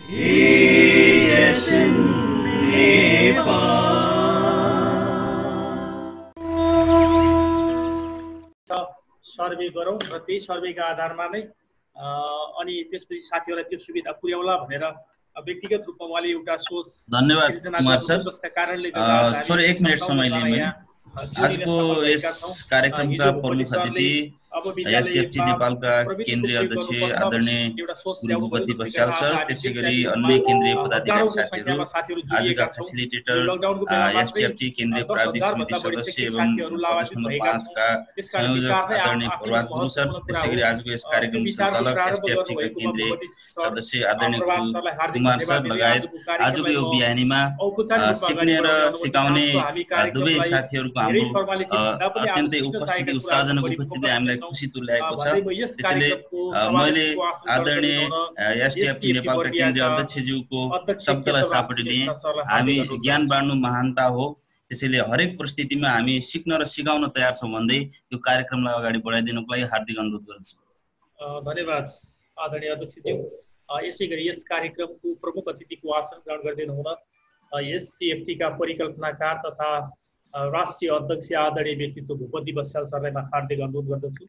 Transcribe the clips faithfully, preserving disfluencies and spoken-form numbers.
Survey गरौँ र त्यही सर्वेका आधारमा नै अनि त्यसपछि साथीहरूलाई त्यो सुविधा पुर्याउला भनेर व्यक्तिगत रूपमा उहाँले एउटा सोच धन्यवाद कुमार सर। जसका कारणले गर्दा सर एक मिनट समय लिएँ। आजको यस कार्यक्रमका प्रमुख अतिथि एसडिएफटी नेपालका केन्द्रीय अध्यक्ष आदरणीय गुरुभूपति बस्याल सर, त्यसै गरी अन्य केन्द्रीय पदाधिकारी साथीहरू, आजका फेसिलिटेटर एसडिएफटी केन्द्रीय प्राविधिक समिति सदस्य एवं प्रदेश नम्बर पाँचका संयोजक आदरणीय प्रभात गुरु सर, त्यसै गरी आजको यस कार्यक्रम सञ्चालक एसडिएफटीका केन्द्रीय सदस्य आदरणीय कुमार सर लगायत आजको यो बिहानीमा सिक्ने र सिकाउने दुवै साथीहरूको हाम्रो अत्यन्तै उपस्थिति उत्साहजनक उपस्थिति हामीलाई खुसी तुल्याएको छ। त्यसैले मैले आदरणीय एसडिएफटी नेपालका केन्द्रीय अध्यक्षज्यूको शब्दलाई सापटी लिएँ। हामी ज्ञान बाँड्नु महानता हो, त्यसैले हरेक परिस्थितिमा हामी सिक्न र सिकाउन तयार छौँ भन्दै यो कार्यक्रमलाई अगाडि बढाइदिनुको लागि हार्दिक अनुरोध गर्छु। धन्यवाद आदरणीय अध्यक्षज्यू। यसै गरी यस कार्यक्रमको प्रमुख अतिथिको आसन ग्रहण गरिदिनु हुन एसडिएफटीका परिकल्पनाकार तथा राष्ट्रिय अध्यक्ष आदरणीय व्यक्तित्व भूपति बस्याल सरलाई म हार्दिक अनुरोध गर्दछु।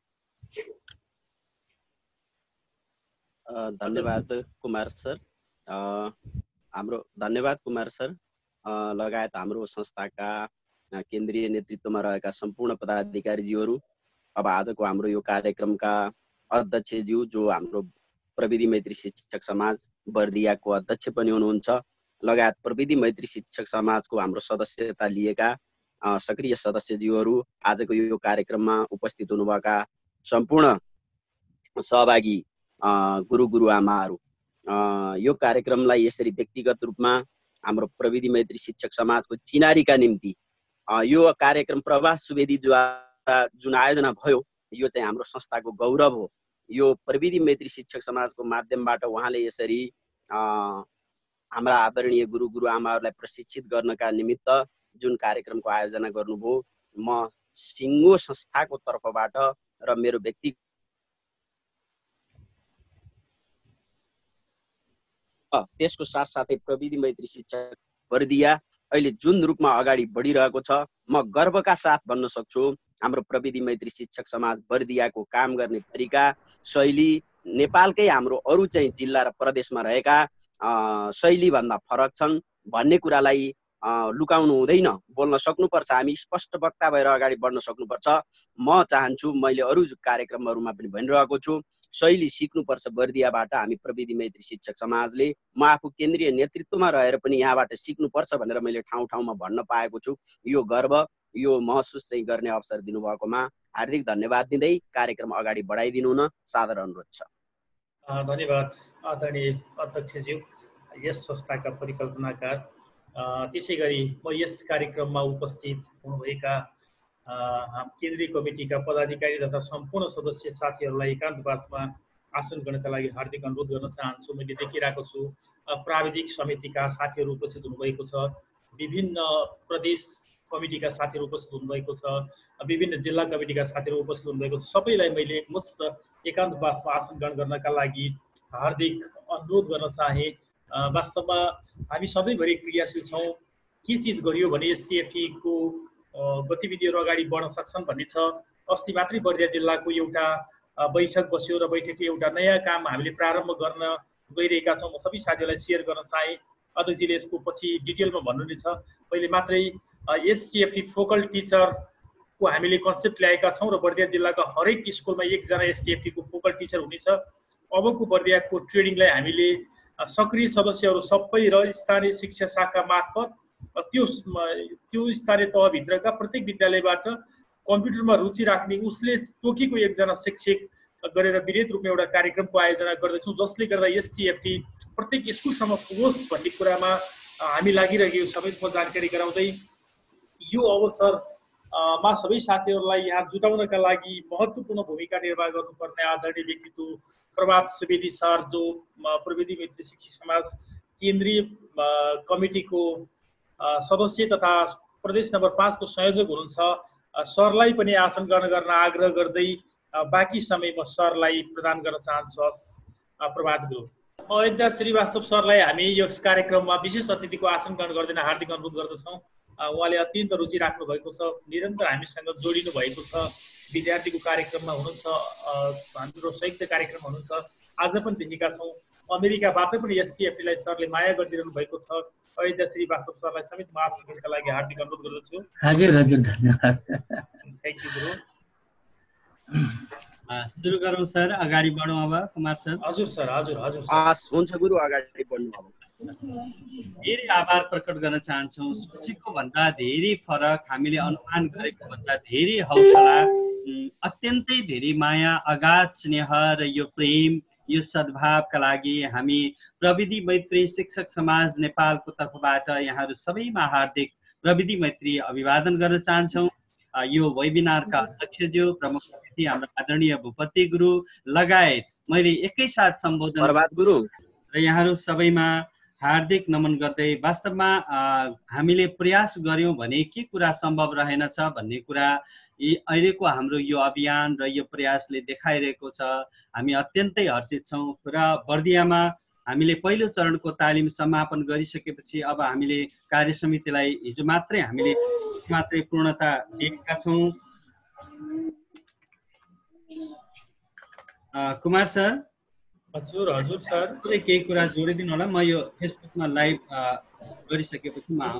धन्यवाद कुमार सर। हाम्रो धन्यवाद कुमार सर लगायत हाम्रो संस्थाका केन्द्रीय नेतृत्वमा रहेका सम्पूर्ण पदाधिकारीज्यूहरू, अब आजको हाम्रो यो कार्यक्रमका अध्यक्षज्यू जो हाम्रो प्रविधि मैत्री शिक्षक समाज बर्दियाको अध्यक्ष पनि हुनुहुन्छ, लगायत प्रविधि मैत्री शिक्षक समाजको हाम्रो सदस्यता लिएका सक्रिय सदस्यज्यूहरू, आजको यो कार्यक्रममा उपस्थित हुनुभएका सम्पूर्ण सहभागी गुरु गुरुआमाहरू, यो कार्यक्रमलाई यसरी व्यक्तिगत रूपमा हाम्रो प्रविधि मैत्री शिक्षक समाजको चिनारीका निम्ति यो कार्यक्रम प्रभास सुवेदीद्वारा जुन आयोजना भयो यो चाहिँ हाम्रो संस्थाको गौरव हो। यो प्रविधि मैत्री शिक्षक समाजको माध्यमबाट उहाँले यसरी हाम्रा आदरणीय गुरु गुरुआमाहरूलाई प्रशिक्षित गर्नका निमित्त जुन कार्यक्रमको आयोजना गर्नुभयो, म सिङ्गो संस्थाको तर्फबाट र मेरो व्यक्ति त्यसको साथसाथै प्रविधि मैत्री शिक्षक बर्दिया अहिले जुन रूपमा अगाडि बढिरहेको छ, म गर्वका साथ भन्न सक्छु हाम्रो प्रविधि मैत्री शिक्षक समाज बर्दियाको काम गर्ने तरिका शैली नेपालकै हाम्रो अरू चाहिँ जिल्ला र प्रदेशमा रहेका शैली भन्दा फरक छन् भन्ने कुरालाई लुकाउनु हुँदैन, बोल्न सक्नुपर्छ। हामी स्पष्ट वक्ता भएर अगाडि बढ्न सक्नुपर्छ। म चाहन्छु, मैले अरू कार्यक्रमहरूमा पनि भनिरहेको छु, शैली सिक्नुपर्छ बर्दियाबाट। हामी प्रविधि मैत्री शिक्षक समाजले, म आफू केन्द्रीय नेतृत्वमा रहेर पनि यहाँबाट सिक्नुपर्छ भनेर मैले ठाउँ ठाउँमा भन्न पाएको छु। यो गर्व, यो महसुस चाहिँ गर्ने अवसर दिनुभएकोमा हार्दिक धन्यवाद दिँदै कार्यक्रम अगाडि बढाइदिनु हुन सादर अनुरोध छ। धन्यवाद आदरणीय अध्यक्षज्यू, यस संस्थाका परिकल्पनाकार। त्यसै गरी म यस कार्यक्रममा उपस्थित हुनुभएका केन्द्रीय कमिटीका पदाधिकारी तथा सम्पूर्ण सदस्य साथीहरूलाई एकान्तवासमा आसन गर्नका लागि हार्दिक अनुरोध गर्न चाहन्छु। मैले देखिरहेको छु प्राविधिक समितिका साथीहरू उपस्थित हुनुभएको छ, विभिन्न प्रदेश कमिटीका साथीहरू उपस्थित हुनुभएको छ, विभिन्न जिल्ला कमिटीका साथीहरू उपस्थित हुनुभएको छ। सबैलाई मैले एकमुष्ट एकान्तवासमा आसन ग्रहण गर्नका लागि हार्दिक अनुरोध गर्न चाहे। वास्तवमा हामी सधैँभरि क्रियाशील छौँ। के चिज गरियो भने एसडिएफटीको गतिविधिहरू अगाडि बढ्न सक्छन् भन्ने छ। अस्ति मात्रै बर्दिया जिल्लाको एउटा बैठक बस्यो र बैठकले एउटा नयाँ काम हामीले प्रारम्भ गर्न गइरहेका छौँ। म सबै साथीहरूलाई सेयर गर्न चाहेँ। अध्यक्षजीले यसको पछि डिटेलमा भन्नु छ। पहिले मात्रै एसडिएफटी फोकल टिचरको हामीले कन्सेप्ट ल्याएका छौँ र बर्दिया जिल्लाका हरेक स्कुलमा एकजना एसडिएफटीको फोकल टिचर हुनेछ। अबको बर्दियाको ट्रेनिङलाई हामीले सक्रिय सदस्यहरू सबै र स्थानीय शिक्षा शाखा मार्फत त्यो त्यो स्थानीय तहभित्रका प्रत्येक विद्यालयबाट कम्प्युटरमा रुचि राख्ने उसले तोकेको एकजना शिक्षक गरेर विधित रूपमा एउटा कार्यक्रमको आयोजना गर्दैछौँ, जसले गर्दा एसडिएफटी प्रत्येक स्कुलसम्म पुगोस् भन्ने कुरामा हामी लागिरहेको सबैको जानकारी गराउँदै यो अवसरमा सबै साथीहरूलाई यहाँ जुटाउनका लागि महत्त्वपूर्ण भूमिका निर्वाह गर्नुपर्ने आदरणीय व्यक्तित्व प्रभात सुवेदी सर, जो प्रविधि मैत्री शिक्षक समाज केन्द्रीय कमिटीको सदस्य तथा प्रदेश नम्बर पाँचको संयोजक हुनुहुन्छ, सरलाई पनि आसन ग्रहण गर्न आग्रह गर्दै बाँकी समय म सरलाई प्रदान गर्न चाहन्छु। प्रभात गुरु। अयोध्या श्रीवास्तव सरलाई हामी यो कार्यक्रममा विशेष अतिथिको आसन ग्रहण गर्दैन हार्दिक अनुरोध गर्दछौँ। उहाँले अत्यन्त रुचि राख्नु भएको छ, निरन्तर हामीसँग जोडिनु भएको छ, विद्यार्थीको कार्यक्रममा हुनुहुन्छ, हाम्रो संयुक्त कार्यक्रम हुनुहुन्छ। आज पनि देखेका छौँ अमेरिकाबाट पनि एसटिएफटीलाई सरले माया गरिदिनु भएको छ। अयोध्या श्रीवास्तव सरलाई समेत म आसन ग्रहणका लागि हार्दिक अनुरोध गर्दछु। हजुर हजुर धन्यवाद। थ्याङ्क यू गुरु। सुरु गरौँ सर, अगाडि बढौँ अब कुमार सर। हजुर सर, हजुर हजुर हुन्छ गुरु, अगाडि बढ्नु अब। धेरै आभार प्रकट गर्न चाहन्छौँ। सोचेको भन्दा धेरै फरक, हामीले अनुमान गरेको भन्दा धेरै हौसला, अत्यन्तै धेरै माया, अगाध स्नेह र यो प्रेम, यो सद्भावका लागि हामी प्रविधि मैत्री शिक्षक समाज नेपालको तर्फबाट यहाँहरू सबैमा हार्दिक प्रविधि मैत्री अभिवादन गर्न चाहन्छौँ। यो वेबिनारका अध्यक्षज्यू, प्रमुख अतिथि हाम्रा आदरणीय भूपति गुरु लगायत मैले एकैसाथ सम्बोधन गुरु र यहाँहरू सबैमा हार्दिक नमन गर्दै वास्तवमा हामीले प्रयास गर्यौँ भने के कुरा सम्भव रहेनछ भन्ने कुरा अहिलेको हाम्रो यो अभियान र यो प्रयासले देखाइरहेको छ। हामी अत्यन्तै हर्षित छौँ र बर्दियामा हामीले पहिलो चरणको तालिम समापन गरिसकेपछि अब हामीले कार्य समितिलाई हिजो मात्रै हामीले मात्रै पूर्णता दिएका छौँ। कुमार सर। हजुर हजुर सर, केही कुरा जोडिदिनु होला। म यो फेसबुकमा लाइभ गरिसकेपछि म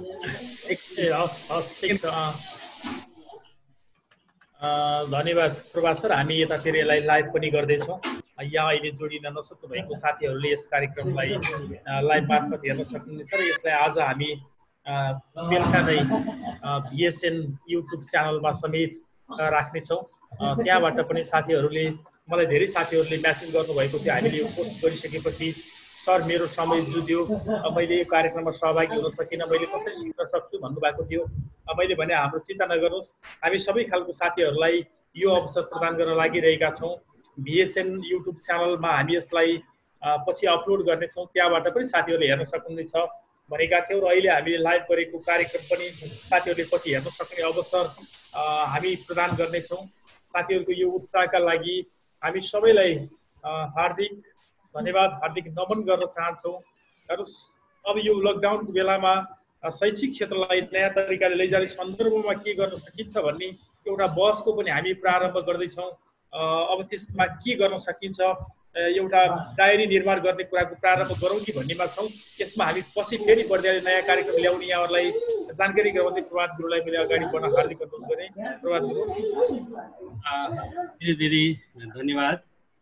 धन्यवाद प्रभात सर। हामी यतातिर यसलाई लाइभ पनि गर्दैछौँ। यहाँ अहिले जोडिन नसक्नु भएको साथीहरूले यस कार्यक्रमलाई लाइभ मार्फत हेर्न सक्नुहुनेछ र यसलाई आज हामी बेलुका नै भिएसएन युट्युब च्यानलमा समेत राख्नेछौँ। त्यहाँबाट पनि साथीहरूले, मलाई धेरै साथीहरूले म्यासेज गर्नुभएको थियो, हामीले यो पोस्ट गरिसकेपछि सर मेरो समय जुझ्यो, मैले यो कार्यक्रममा सहभागी हुन सकिनँ, मैले कसरी सिक्न सक्छु भन्नुभएको थियो। मैले भने हाम्रो चिन्ता नगर्नुहोस्, हामी सबै खालको साथीहरूलाई यो अवसर प्रदान गर्न लागिरहेका छौँ। भिएसएन युट्युब च्यानलमा हामी यसलाई पछि अपलोड गर्नेछौँ, त्यहाँबाट पनि साथीहरूले हेर्न सक्नुहुनेछ भनेका थियौँ। र अहिले हामीले लाइभ गरेको कार्यक्रम पनि साथीहरूले पछि हेर्न सक्ने अवसर हामी प्रदान गर्नेछौँ। साथीहरूको यो उत्साहका लागि हामी सबैलाई हार्दिक धन्यवाद, हार्दिक नमन गर्न चाहन्छौँ। हेर्नुहोस्, अब यो लकडाउनको बेलामा शैक्षिक क्षेत्रलाई नयाँ तरिकाले लैजाने सन्दर्भमा के गर्न सकिन्छ भन्ने एउटा बहसको पनि हामी प्रारम्भ गर्दैछौँ। अब त्यसमा के गर्न सकिन्छ, एउटा डायरी निर्माण गर्ने कुराको प्रारम्भ गरौँ कि भन्नेमा छौँ। यसमा हामी पछि फेरि बर्दियाले नयाँ कार्यक्रम ल्याउने यहाँहरूलाई जानकारी गराउँदै प्रभात गुरुलाई मैले अगाडि बढ्न हार्दिक अनुरोध गरेँ। प्रभात गुरु, धेरै धेरै धन्यवाद।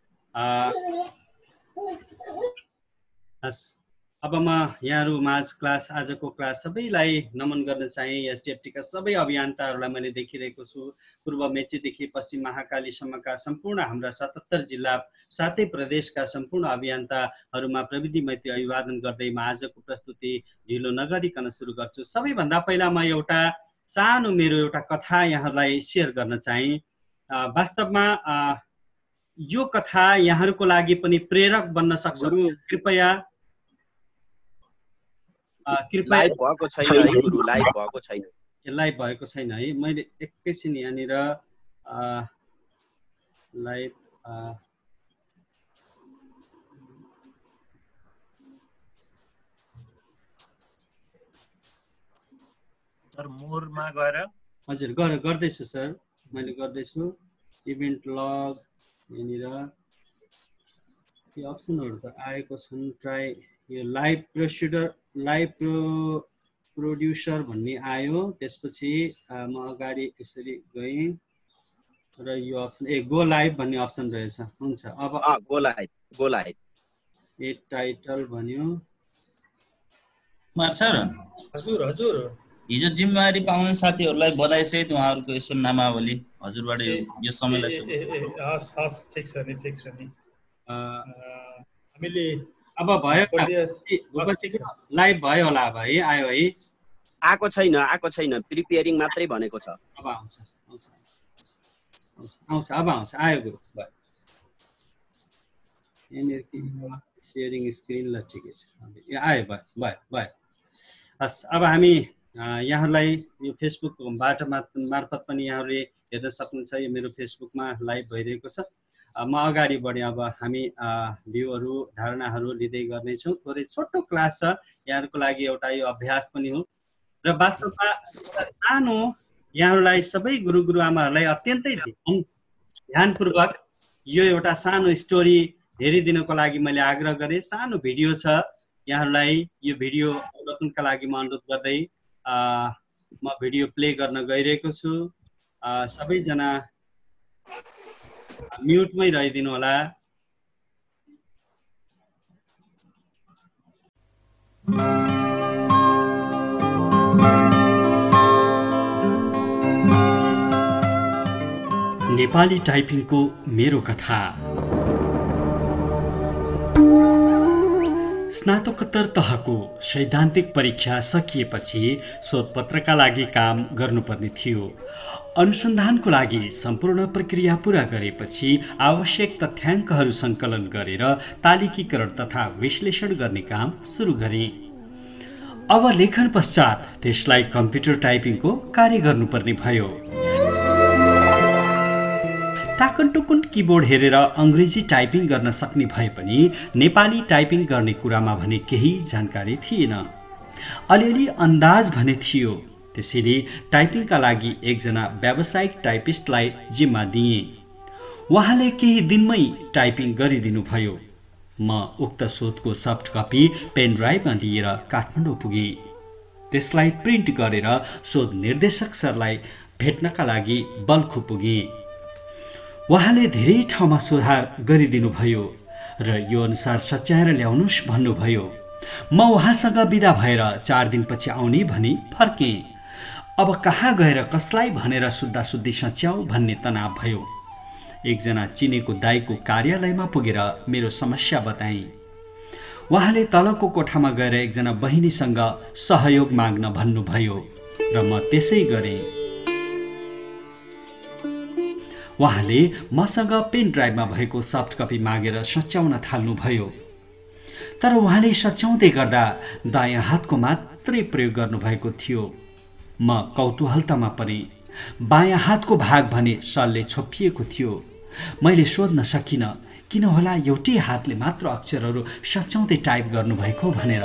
अब म यहाँहरू माझ क्लास आजको क्लास सबैलाई नमन गर्न चाहे। एसडिएफटीका सबै अभियन्ताहरूलाई मैले देखिरहेको छु, पूर्व मेचीदेखि पश्चिम महाकालीसम्मका सम्पूर्ण हाम्रा सतहत्तर जिल्ला सातै प्रदेशका सम्पूर्ण अभियन्ताहरूमा प्रविधि मैत्री अभिवादन गर्दै म आजको प्रस्तुति ढिलो नगरिकन सुरु गर्छु। सबैभन्दा पहिला म एउटा सानो मेरो एउटा कथा यहाँहरूलाई सेयर गर्न चाहे। वास्तवमा यो कथा यहाँहरूको लागि पनि प्रेरक बन्न सक्छ। कृपया कृपया भएको छैन है गुरु, लाइभ भएको छैन, लाइभ भएको छैन है। मैले एकैछिन यहाँनिर लाइभ सर मोरमा गएर हजुर गर गर्दैछु सर, मैले गर्दैछु। इभेन्ट लग यहाँनिर यो अप्सनहरू त आएको छन्। ट्राई यो live producer live pro producer भन्ने आयो, त्यसपछि म अगाडि यसरी गएँ र यो अप्सन ए गो लाइभ भन्ने अप्सन रहेछ। हुन्छ, अब go live go live a title भन्यो। कुमार सर, हजुर हजुर, हिजो जिम्मेवारी पाउने साथीहरूलाई बधाई सहित उहाँहरूको यसो नामावली हजुरबाट यो समयलाई हस् हस् ठिक छ नि, ठिक छ नि। हामीले अब भयो, लाइभ भयो होला, अब है आयो है? आएको छैन, आएको छैन, प्रिपेयरिङ मात्रै भनेको छ। अब आउँछ आउँछ आउँछ अब आउँछ, आयो गुरु भयो। यहाँनिर सेयरिङ स्क्रिन ल ठिकै छ, आयो भयो भयो भयो। हस्, अब हामी यहाँहरूलाई यो फेसबुकबाट मार्फत पनि यहाँहरूले हेर्न सक्नुहुन्छ। यो मेरो फेसबुकमा लाइभ भइरहेको छ। म अगाडि बढेँ। अब हामी भ्यूहरू धारणाहरू लिँदै गर्नेछौँ। थोरै छोटो क्लास छ यहाँहरूको लागि, एउटा यो अभ्यास पनि हो र वास्तवमा एउटा सानो यहाँहरूलाई सबै गुरु गुरुआमाहरूलाई अत्यन्तै ध्यानपूर्वक यो एउटा सानो स्टोरी हेरिदिनको लागि मैले आग्रह गरेँ। सानो भिडियो छ, यहाँहरूलाई यो भिडियो अवलोकनका लागि म अनुरोध गर्दै म भिडियो प्ले गर्न गइरहेको छु। सबैजना म्युटमै रहिदिनु होला। नेपाली टाइपिङको मेरो कथा। स्नातकोत्तर तहको सैद्धान्तिक परीक्षा सकिएपछि शोधपत्रका लागि काम गर्नुपर्ने थियो। अनुसन्धानको लागि सम्पूर्ण प्रक्रिया पूरा गरेपछि आवश्यक तथ्याङ्कहरू सङ्कलन गरेर तालिकीकरण तथा विश्लेषण गर्ने काम सुरु गरेँ। अब लेखन पश्चात त्यसलाई कम्प्युटर टाइपिङको कार्य गर्नुपर्ने भयो। टाकनटुकुन किबोर्ड हेरेर अङ्ग्रेजी टाइपिङ गर्न सक्ने भए पनि नेपाली टाइपिङ गर्ने कुरामा भने केही जानकारी थिएन। अलिअलि अन्दाज भने थियो। त्यसैले टाइपिङका लागि एकजना व्यावसायिक टाइपिस्टलाई जिम्मा दिएँ। उहाँले केही दिनमै टाइपिङ गरिदिनु भयो। म उक्त शोधको सफ्ट कपी पेन ड्राइभमा लिएर काठमाडौँ पुगेँ। त्यसलाई प्रिन्ट गरेर शोध निर्देशक सरलाई भेट्नका लागि बल्खु पुगेँ। उहाँले धेरै ठाउँमा सुधार गरिदिनु भयो र यो अनुसार सच्याएर ल्याउनुहोस् भन्नुभयो। म उहाँसँग बिदा भएर चार दिनपछि आउने भनी फर्केँ। अब कहाँ गएर कसलाई भनेर सुत्दा सुत्दै सच्याउ भन्ने तनाव भयो। एकजना चिनेको दाईको कार्यालयमा पुगेर मेरो समस्या बताएँ। उहाँले तलको कोठामा गएर एकजना बहिनीसँग सहयोग माग्न भन्नुभयो र म त्यसै गरेँ। उहाँले मसँग पेन ड्राइभमा भएको सफ्ट कपी मागेर सच्याउन थाल्नुभयो। तर उहाँले सच्याउँदै गर्दा दायाँ हातको मात्रै प्रयोग गर्नुभएको थियो। म कौतूहलतामा परेँ। बायाँ हातको भाग भने सलले छोपिएको थियो। मैले सोध्न सकिनँ किन होला एउटै हातले मात्र अक्षरहरू सच्याउँदै टाइप गर्नुभएको भनेर।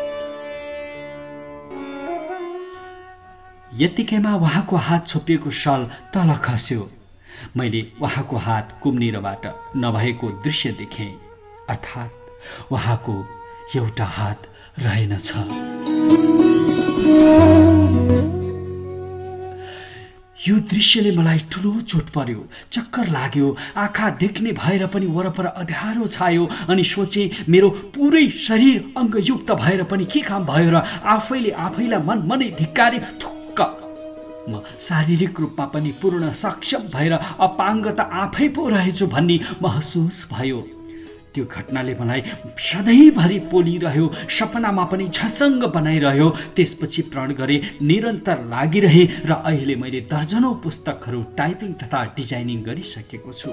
यतिकैमा उहाँको हात छोपिएको सल तल खस्यो। मैले उहाँको हात कुम्निरबाट नभएको दृश्य देखेँ, अर्थात् उहाँको एउटा हात रहेनछ। यो दृश्यले मलाई ठुलो चोट पर्यो, चक्कर लाग्यो। आँखा देख्ने भएर पनि वरपर अँध्यारो छायो अनि सोचे मेरो पुरै शरीर अङ्गयुक्त भएर पनि के काम भयो र आफैले आफैलाई मन मनै धिक्कारे। थुक्क म शारीरिक रूपमा पनि पूर्ण सक्षम भएर अपाङ्ग त आफै पो रहेछु भन्ने महसुस भयो। त्यो घटनाले मलाई सधैँभरि पोलिरह्यो, सपनामा पनि झसङ्ग बनाइरह्यो। त्यसपछि प्रण गरे, निरन्तर लागिरहे र अहिले मैले दर्जनौं पुस्तकहरू टाइपिङ तथा डिजाइनिङ गरिसकेको छु।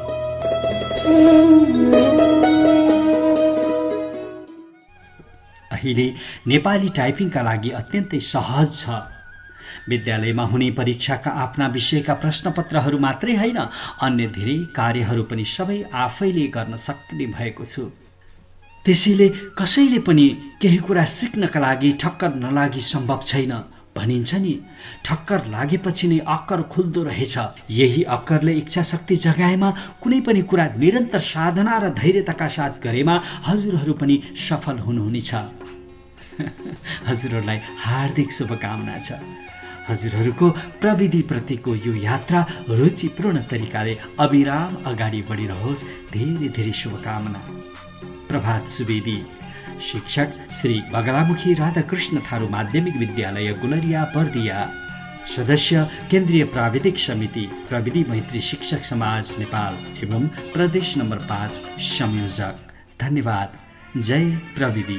अहिले नेपाली टाइपिङका लागि अत्यन्तै सहज छ। विद्यालयमा हुने परीक्षाका आफ्ना विषयका प्रश्नपत्रहरू मात्रै होइन, अन्य धेरै कार्यहरू पनि सबै आफैले गर्न सक्ने भएको छु। त्यसैले कसैले पनि केही कुरा सिक्नका लागि ठक्कर नलागी सम्भव छैन। भनिन्छ नि, ठक्कर लागेपछि नै अक्कर खुल्दो रहेछ। यही अक्करले इच्छा शक्ति जगाएमा कुनै पनि कुरा निरन्तर साधना र धैर्यताका साथ गरेमा हजुरहरू पनि सफल हुनुहुनेछ। हजुरहरूलाई हार्दिक शुभकामना छ। हजुरहरूको प्रविधिप्रतिको यो यात्रा रुचिपूर्ण तरिकाले अविराम अगाडि बढिरहोस्। धेरै धेरै शुभकामना। प्रभात सुवेदी, शिक्षक श्री बगलामुखी राधाकृष्ण थारू माध्यमिक विद्यालय गुलरिया बर्दिया, सदस्य केन्द्रीय प्राविधिक समिति प्रविधि मैत्री शिक्षक समाज नेपाल एवं प्रदेश नम्बर पाँच संयोजक। धन्यवाद। जय प्रविधि।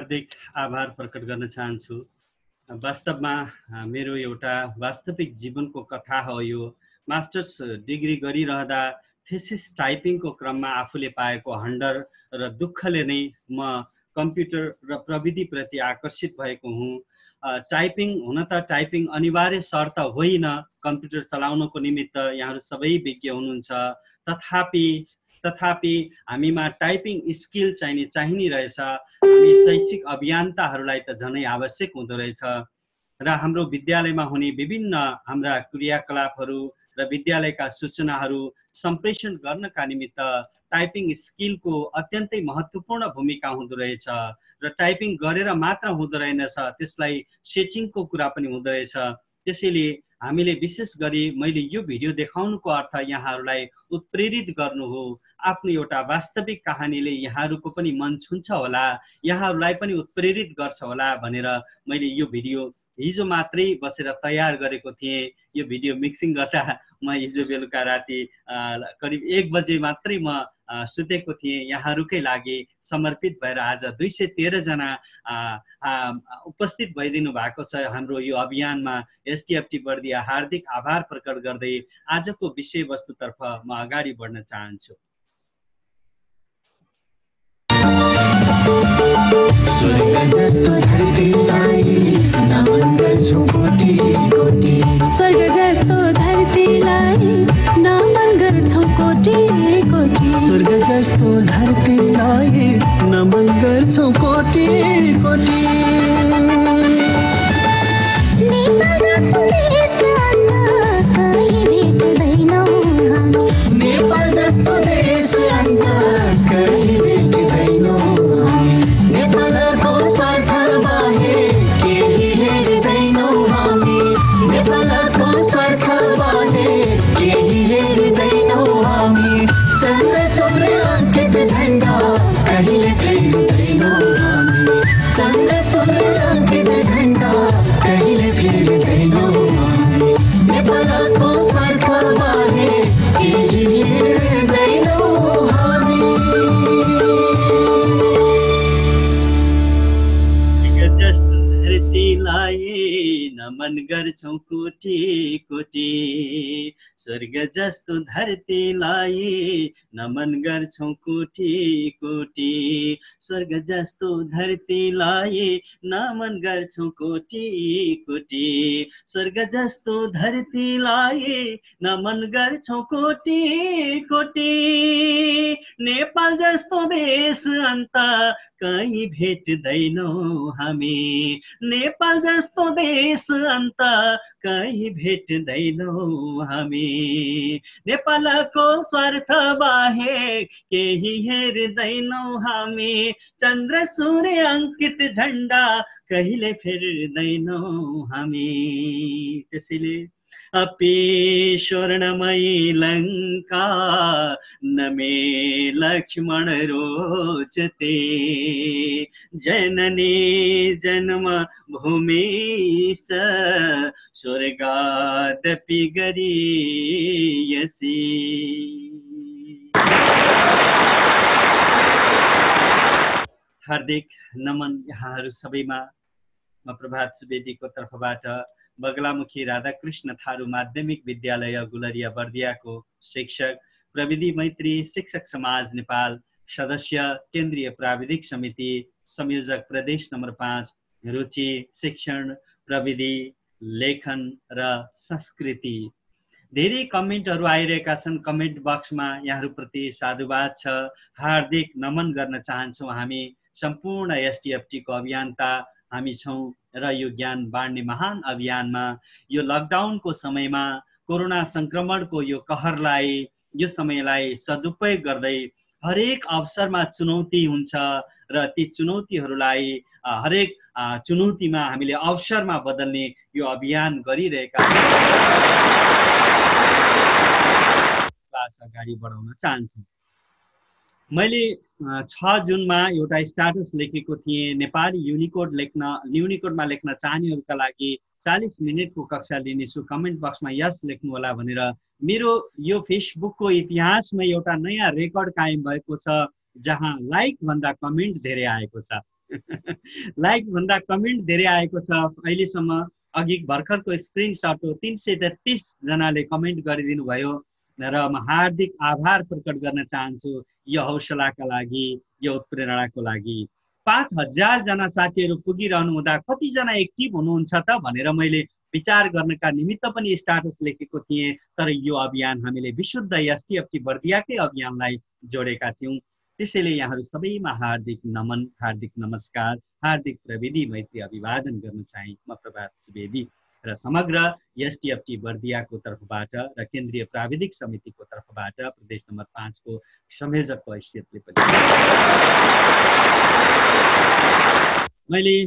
हार्दिक आभार प्रकट गर्न चाहन्छु। वास्तवमा मेरो एउटा वास्तविक जीवनको कथा हो यो। मास्टर्स डिग्री गरिरहँदा थेसिस टाइपिङको क्रममा आफूले पाएको हन्डर र दुःखले नै म कम्प्युटर र प्रविधिप्रति आकर्षित भएको हुँ। टाइपिङ हुन त टाइपिङ अनिवार्य शर्त होइन कम्प्युटर चलाउनको निमित्त, यहाँहरू सबै विज्ञ हुनुहुन्छ। तथापि तथापि हामीमा टाइपिङ स्किल चाहिने चाहिने रहेछ। हामी शैक्षिक अभियन्ताहरूलाई त झनै आवश्यक हुँदो रहेछ। र हाम्रो विद्यालयमा हुने विभिन्न हाम्रा क्रियाकलापहरू र विद्यालयका सूचनाहरू सम्प्रेषण गर्नका निमित्त टाइपिङ स्किलको अत्यन्तै महत्त्वपूर्ण भूमिका हुँदो रहेछ। र टाइपिङ गरेर मात्र हुँदो रहेनछ, त्यसलाई सेटिङको कुरा पनि हुँदो रहेछ। त्यसैले हामीले विशेष गरी मैले यो भिडियो देखाउनुको अर्थ यहाँहरूलाई उत्प्रेरित गर्नु हो। आफ्नो एउटा वास्तविक कहानीले यहाँहरूको पनि मन छुन्छ होला, यहाँहरूलाई पनि उत्प्रेरित गर्छ होला भनेर मैले यो भिडियो हिजो मात्रै बसेर तयार गरेको थिएँ। यो भिडियो मिक्सिङ गर्दा म हिजो बेलुका राति करिब एक बजे मात्रै म सुतेको थिएँ। यहाँहरूकै लागि समर्पित भएर आज दुई सय तेह्रजना उपस्थित भइदिनु भएको छ हाम्रो यो अभियानमा। एसटिएफटी बर्दिया हार्दिक आभार प्रकट गर्दै आजको विषयवस्तुतर्फ म अगाडि बढ्न चाहन्छु। स्वर्ग जस्तो धरतीलाई नमन गर्छु कोटि कोटि, स्वर्ग जस्तो धरतीलाई नमन गर्छु कोटि कोटि, स्वर्ग जस्तो धरतीलाई नमन गर्छु कोटि कोटि। नेपाल जस्तो देश अन्त कहीँ भेट्दैनौँ हामी, नेपाल जस्तो देश अन्त कहीँ भेट्दैनौँ हामी। नेपालको स्वार्थ बाहेक केही हेर्दैनौँ हामी, नेपालको स्वार्थ बाहेक केही हेर्दैनौँ हामी। चन्द्र सूर्य अङ्कित झन्डा कहिले फेर्दैनौँ हामी, चन्द्र सूर्य अङ्कित झन्डा कहिले फेर्दैनौँ हामी। नेपालको स्वार्थ बाहेक केही हेर्दैनौँ हामी। नमन गर्छौं कोटि कोटि, स्वर्ग जस्तो धरतीलाई नमन गर्छौं कोटि कोटि, स्वर्ग जस्तो धरतीलाई नमन गर्छौं कोटि कोटि, स्वर्ग जस्तो धरतीलाई नमन गर्छौं कोटि कोटि। नेपाल जस्तो देश अन्त कहीँ भेट्दैनौँ हामी, नेपाल जस्तो देश अन्त कहीँ भेट्दैनौँ हामी। नेपालको स्वार्थ बाहेक केही हेर्दैनौँ हामी, चन्द्र सूर्य अङ्कित झन्डा कहिले फेर्दैनौँ हामी। त्यसैले अपि स्वर्णमयी लङ्का नमे लक्ष्मण रोचते, जननी जन्म भूमि स स्वर्गादपि गरीयसी। हार्दिक नमन यहाँहरू सबैमा। म प्रभात सुवेदीको तर्फबाट बगलामुखी राधाकृष्ण थारू माध्यमिक विद्यालय गुलरिया बर्दियाको शिक्षक, प्रविधि मैत्री शिक्षक समाज नेपाल सदस्य, केन्द्रीय प्राविधिक समिति संयोजक प्रदेश नम्बर पाँच, रुचि शिक्षण प्रविधि लेखन र संस्कृति। धेरै कमेन्टहरू आइरहेका छन्। कमेन्ट बक्समा यहाँहरूप्रति साधुवाद छ, हार्दिक नमन गर्न चाहन्छौँ। हामी सम्पूर्ण एसटिएफटीको अभियन्ता हामी छौँ र यो ज्ञान बाँड्ने महान अभियानमा यो लकडाउनको समयमा कोरोना संक्रमणको यो कहरलाई, यो समयलाई सदुपयोग गर्दै हरेक अवसरमा चुनौती हुन्छ र ती चुनौतीहरूलाई हरेक चुनौतीमा हामीले अवसरमा बदल्ने यो अभियान गरिरहेका क्लास अगाडि बढाउन चाहन्छु। मैले छ जुनमा एउटा स्ट्याटस लेखेको थिएँ, नेपाली युनिकोड लेख्न युनिकोडमा लेख्न चाहनेहरूका लागि चालीस मिनटको कक्षा लिनेछु, कमेन्ट बक्समा यस लेख्नु होला भनेर। मेरो यो फेसबुकको इतिहासमा एउटा नयाँ रेकर्ड कायम भएको छ, जहाँ लाइक भन्दा कमेन्ट धेरै आएको छ। लाइक भन्दा कमेन्ट धेरै आएको छ अहिलेसम्म। अघि भर्खरको स्क्रिनसट हो, तिन सय तेत्तिस जनाले कमेन्ट गरिदिनु भयो र म हार्दिक आभार प्रकट गर्न चाहन्छु यो हौसलाका लागि, यो उत्प्रेरणाको लागि। पाँच हजार जना साथीहरू पुगिरहनु हुँदा कतिजना एक्टिभ हुनुहुन्छ त भनेर मैले विचार गर्नका निमित्त पनि स्टाटस लेखेको थिएँ। तर यो अभियान हामीले विशुद्ध एसटिएफटी बर्दियाकै अभियानलाई जोडेका थियौँ। त्यसैले यहाँहरू सबैमा हार्दिक नमन, हार्दिक नमस्कार, हार्दिक प्रविधि मैत्री अभिवादन गर्न चाहे म प्रभात सुवेदी र समग्र एसटिएफटी बर्दियाको तर्फबाट र केन्द्रीय प्राविधिक समितिको तर्फबाट प्रदेश नम्बर पाँचको संयोजकको हैसियतले पनि मैले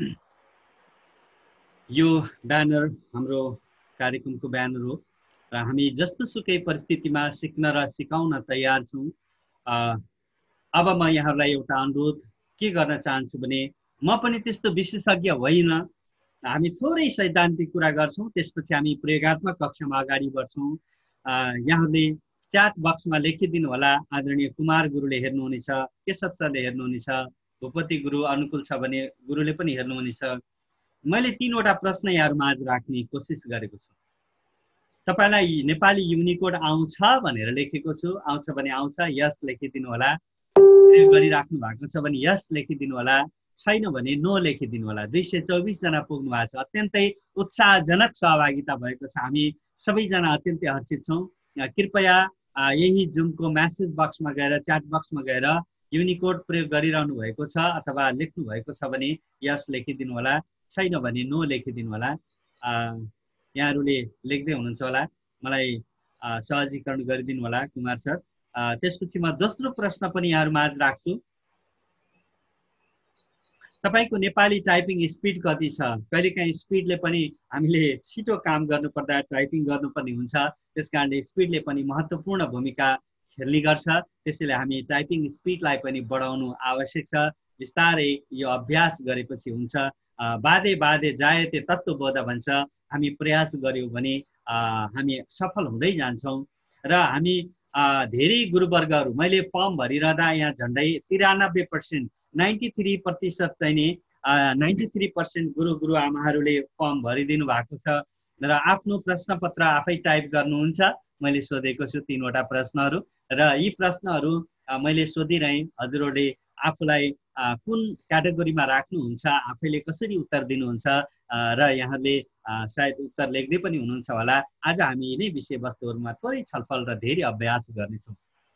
यो ब्यानर हाम्रो कार्यक्रमको ब्यानर हो र हामी जस्तो सुकै परिस्थितिमा सिक्न र सिकाउन तयार छौँ। अब म यहाँहरूलाई एउटा अनुरोध के गर्न चाहन्छु भने म पनि त्यस्तो विशेषज्ञ होइन, हामी थोरै सैद्धान्तिक कुरा गर्छौँ, त्यसपछि हामी प्रयोगात्मक कक्षामा अगाडि बढ्छौँ। यहाँहरूले च्याट बक्समा लेखिदिनु होला। आदरणीय कुमार गुरुले हेर्नुहुनेछ, केशव सरले हेर्नुहुनेछ, भूपति गुरु अनुकूल छ भने गुरुले पनि हेर्नुहुनेछ। मैले तीनवटा प्रश्न यहाँहरूमा आज राख्ने कोसिस गरेको छु। तपाईँलाई नेपाली युनिकोड आउँछ भनेर लेखेको छु, आउँछ भने आउँछ यस लेखिदिनु होला, गरिराख्नु भएको छ भने यस लेखिदिनु होला, छैन भने नो लेखिदिनु होला। दुई सय चौबिस जना पुग्नु भएको छ, अत्यन्तै उत्साहजनक सहभागिता भएको छ। हामी सबैजना अत्यन्तै हर्षित छौँ। कृपया यही जुमको म्यासेज बक्समा गएर, च्याट बक्समा गएर युनिकोड प्रयोग गरिरहनु भएको छ अथवा लेख्नु भएको छ भने यस लेखिदिनु होला, छैन भने नो लेखिदिनु होला। यहाँहरूले लेख्दै हुनुहुन्छ होला, मलाई सहजीकरण गरिदिनु होला कुमार सर। त्यसपछि म दोस्रो प्रश्न पनि यहाँहरूमा आज राख्छु। तपाईँको नेपाली टाइपिङ स्पिड कति छ? कहिलेकाहीँ स्पिडले पनि हामीले छिटो काम गर्नुपर्दा टाइपिङ गर्नुपर्ने हुन्छ, त्यस कारणले स्पिडले पनि महत्त्वपूर्ण भूमिका खेल्ने गर्छ। त्यसैले हामी टाइपिङ स्पिडलाई पनि बढाउनु आवश्यक छ। बिस्तारै यो अभ्यास गरेपछि हुन्छ। बाधे बाधे जायते तत्त्वबोध भन्छ। हामी प्रयास गऱ्यौँ भने हामी सफल हुँदै जान्छौँ। र हामी धेरै गुरुवर्गहरू, मैले फर्म भरिरहँदा यहाँ झन्डै तिरानब्बे पर्सेन्ट नाइन्टी थ्री प्रतिशत चाहिँ नि नाइन्टी थ्री पर्सेन्ट गुरु गुरुआमाहरूले फर्म भरिदिनु भएको छ र आफ्नो प्रश्नपत्र आफै टाइप गर्नुहुन्छ। मैले सोधेको छु तीनवटा प्रश्नहरू र यी प्रश्नहरू मैले सोधिरहेँ। हजुरहरूले आफूलाई कुन क्याटेगोरीमा राख्नुहुन्छ, आफैले कसरी उत्तर दिनुहुन्छ र यहाँले सायद उत्तर लेख्दै पनि हुनुहुन्छ होला। आज हामी यिनै विषयवस्तुहरूमा थोरै छलफल र धेरै अभ्यास गर्नेछौँ।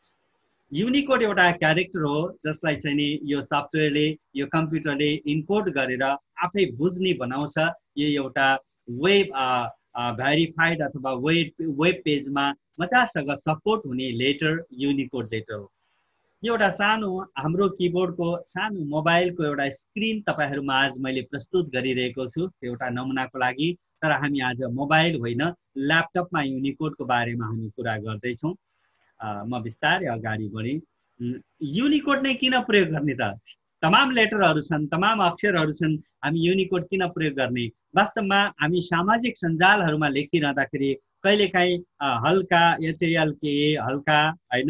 युनिकोड एउटा क्यारेक्टर हो जसलाई चाहिँ नि यो सफ्टवेयरले, यो कम्प्युटरले इन्कोड गरेर आफै बुझ्ने बनाउँछ। यो एउटा वेब भेरिफाइड अथवा वेब वेब पेजमा मजासँग सपोर्ट हुने लेटर युनिकोड लेटर हो। यो एउटा सानो हाम्रो किबोर्डको सानो मोबाइलको एउटा स्क्रिन तपाईँहरूमा आज मैले प्रस्तुत गरिरहेको छु, त्यो एउटा नमुनाको लागि। तर हामी आज मोबाइल होइन, ल्यापटपमा युनिकोडको बारेमा हामी कुरा गर्दैछौँ। म बिस्तारै अगाडि बढेँ। युनिकोड नै किन प्रयोग गर्ने त? तमाम लेटरहरू छन्, तमाम अक्षरहरू छन्, हामी युनिकोड किन प्रयोग गर्ने? वास्तवमा हामी सामाजिक सञ्जालहरूमा लेखिरहँदाखेरि कहिलेकाहीँ हल्का एचएलके हल्का होइन,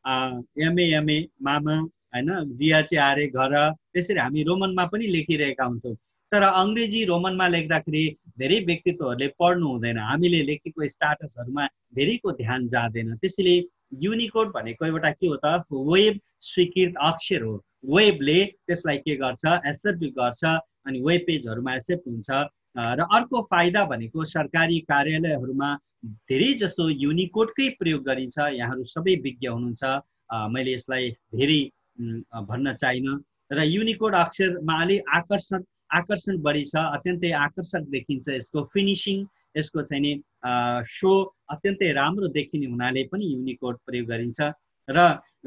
एमएएमए मामा होइन, जिएचआरए घर, त्यसरी हामी रोमनमा पनि लेखिरहेका हुन्छौँ। तर अङ्ग्रेजी रोमनमा लेख्दाखेरि धेरै व्यक्तित्वहरूले पढ्नु हुँदैन, हामीले लेखेको स्टाटसहरूमा धेरैको ध्यान जाँदैन। त्यसैले युनिकोड भनेको एउटा के हो त? वेब स्वीकृत अक्षर हो। वेबले त्यसलाई के गर्छ? एक्सेप्ट गर्छ अनि वेब पेजहरूमा एक्सेप्ट हुन्छ। र अर्को फाइदा भनेको सरकारी कार्यालयहरूमा धेरै जसो युनिकोडकै प्रयोग गरिन्छ। यहाँहरू सबै विज्ञ हुनुहुन्छ, मैले यसलाई धेरै भन्न चाहिनँ। र युनिकोड अक्षरमा अलि आकर्षण आकर्षण बढी छ, अत्यन्तै आकर्षक देखिन्छ। यसको फिनिसिङ, यसको चाहिँ नि सो अत्यन्तै राम्रो देखिने हुनाले पनि युनिकोड प्रयोग गरिन्छ। र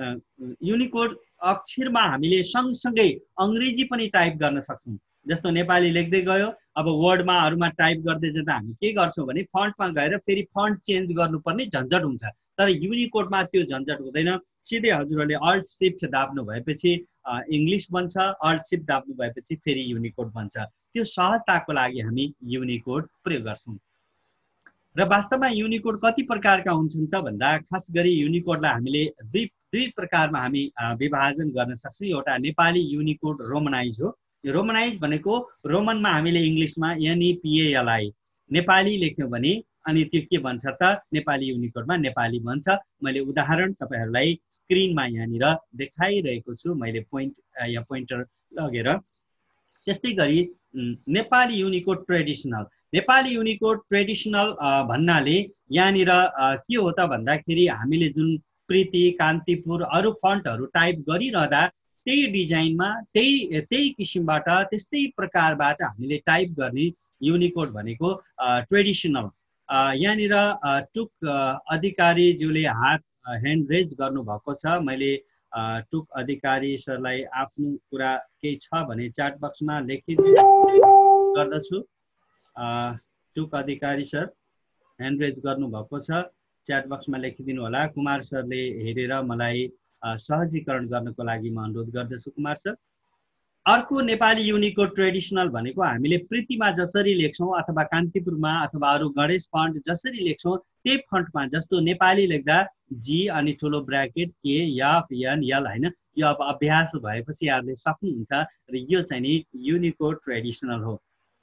युनिकोड अक्षरमा हामीले सँगसँगै अङ्ग्रेजी पनि टाइप गर्न सक्छौँ। जस्तो नेपाली लेख्दै गयो, अब वर्डमा अरूमा टाइप गर्दै जाँदा हामी के गर्छौँ भने फन्टमा गएर फेरि फन्ट चेन्ज गर्नुपर्ने झन्झट हुन्छ। तर युनिकोडमा त्यो झन्झट हुँदैन। सिधै हजुरहरूले अल्ट सिफ्ट दाब्नु भएपछि इङ्ग्लिस बन्छ, अल्ट सिफ्ट दाब्नु भएपछि फेरि युनिकोड बन्छ। त्यो सहजताको लागि हामी युनिकोड प्रयोग गर्छौँ। र वास्तवमा युनिकोड कति प्रकारका हुन्छन् त भन्दा खास गरी युनिकोडलाई हामीले दुई दुई प्रकारमा हामी विभाजन गर्न सक्छौँ। एउटा नेपाली युनिकोड रोमनाइज हो। रोमनाइज भनेको रोमनमा हामीले इङ्ग्लिसमा एनइपिएएलआई नेपाली लेख्यौँ भने अनि त्यो के भन्छ त नेपाली युनिकोडमा नेपाली भन्छ। मैले उदाहरण तपाईहरुलाई स्क्रिनमा यहाँनिर देखाइरहेको छु, मैले पोइन्ट या पोइन्टर लगेर। त्यस्तै गरी Nepali Unicode traditional, Nepali Unicode traditional भन्नाले यहाँनिर के हो त भन्दाखेरि हामीले जुन प्रीति, कान्तिपुर अरू फन्टहरू टाइप गरिरहँदा त्यही डिजाइनमा त्यही त्यही किसिमबाट त्यस्तै प्रकारबाट हामीले टाइप गर्ने युनिकोड भनेको ट्रेडिसनल। यहाँनिर टुक अधिकारीज्यूले हात ह्यान्ड रेज गर्नुभएको छ। मैले टुक अधिकारी सरलाई आफ्नो कुरा केही छ भने च्याट बक्समा लेखिदिनु गर्दछु। Tuk Adhikari sir hand raise गर्नुभएको छ, च्याट बक्समा लेखिदिनु होला। कुमार सरले हेरेर मलाई सहजीकरण गर्नको लागि म अनुरोध गर्दछु कुमार सर। अर्को नेपाली युनिकोड ट्रेडिसनल भनेको हामीले प्रीतिमा जसरी लेख्छौँ अथवा कान्तिपुरमा अथवा अरू गणेश फन्ट जसरी लेख्छौँ त्यही फन्टमा, जस्तो नेपाली लेख्दा जी अनि ठुलो ब्राकेट के एफ एन एल होइन, यो अब अभ्यास भएपछि यहाँले सक्नुहुन्छ र यो चाहिँ नि युनिकोड ट्रेडिसनल हो।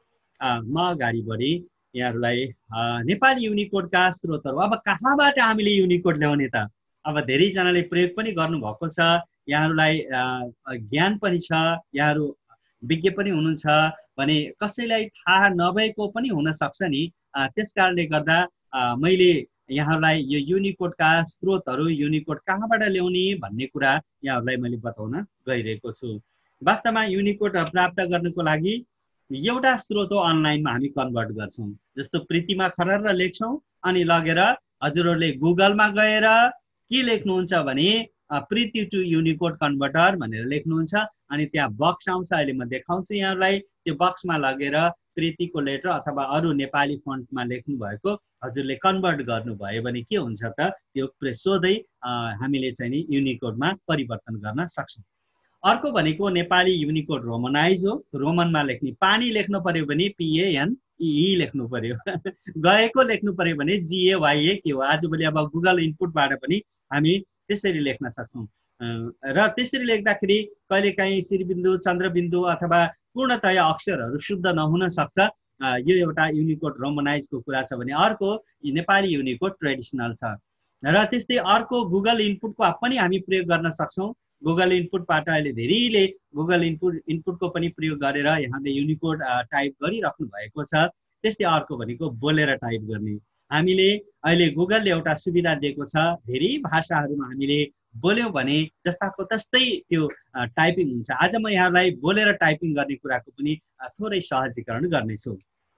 म अगाडि बढी यहाँहरूलाई नेपाली युनिकोडका स्रोतहरू, अब कहाँबाट हामीले युनिकोड ल्याउने त? अब धेरैजनाले प्रयोग पनि गर्नुभएको छ, यहाँहरूलाई ज्ञान पनि छ, यहाँहरू विज्ञ पनि हुनुहुन्छ भने कसैलाई थाहा नभएको पनि हुनसक्छ नि। त्यस कारणले गर्दा मैले यहाँहरूलाई यो युनिकोडका स्रोतहरू, युनिकोड कहाँबाट ल्याउने भन्ने कुरा यहाँहरूलाई मैले बताउन गइरहेको छु। वास्तवमा युनिकोड प्राप्त गर्नको लागि एउटा स्रोत हो, अनलाइनमा हामी कन्भर्ट गर्छौँ। जस्तो प्रीतिमा खरर लेख्छौँ अनि लगेर हजुरहरूले गुगलमा गएर के लेख्नुहुन्छ भने प्रीति टु युनिकोड कन्भर्टर भनेर लेख्नुहुन्छ अनि त्यहाँ बक्स आउँछ। अहिले म देखाउँछु यहाँलाई। त्यो बक्समा लगेर प्रीतिको लेटर अथवा अरू नेपाली फन्टमा लेख्नु भएको हजुरले कन्भर्ट गर्नुभयो भने के हुन्छ त त्यो सोधै हामीले चाहिँ नि युनिकोडमा परिवर्तन गर्न सक्छौँ। अर्को भनेको नेपाली युनिकोड रोमनाइज हो। रोमनमा लेख्ने, पानी लेख्नु पर्यो भने पिएएन ई लेख्नु पर्यो, गएको लेख्नु पर्यो भने जिएवाइए के हो। आजभोलि अब गुगल इनपुटबाट पनि हामी त्यसरी लेख्न सक्छौँ र त्यसरी लेख्दाखेरि कहिलेकाहीँ श्रीबिन्दु, चन्द्रबिन्दु अथवा पूर्णतया अक्षरहरू शुद्ध नहुन सक्छ। यो एउटा युनिकोड रोमनाइजको कुरा छ भने अर्को नेपाली युनिकोड ट्रेडिसनल छ। र त्यस्तै अर्को गुगल इनपुटको पनि हामी प्रयोग गर्न सक्छौँ। गुगल इनपुटबाट अहिले धेरैले गुगल इनपुट इनपुटको पनि प्रयोग गरेर यहाँले युनिकोड टाइप गरिराख्नु भएको छ। त्यस्तै अर्को भनेको बोलेर टाइप गर्ने। हामीले अहिले गुगलले एउटा सुविधा दिएको छ, धेरै भाषाहरूमा हामीले बोल्यौँ भने जस्ताको तस्तै त्यो टाइपिङ हुन्छ। आज म यहाँलाई बोलेर टाइपिङ गर्ने कुराको पनि थोरै सहजीकरण गर्नेछु।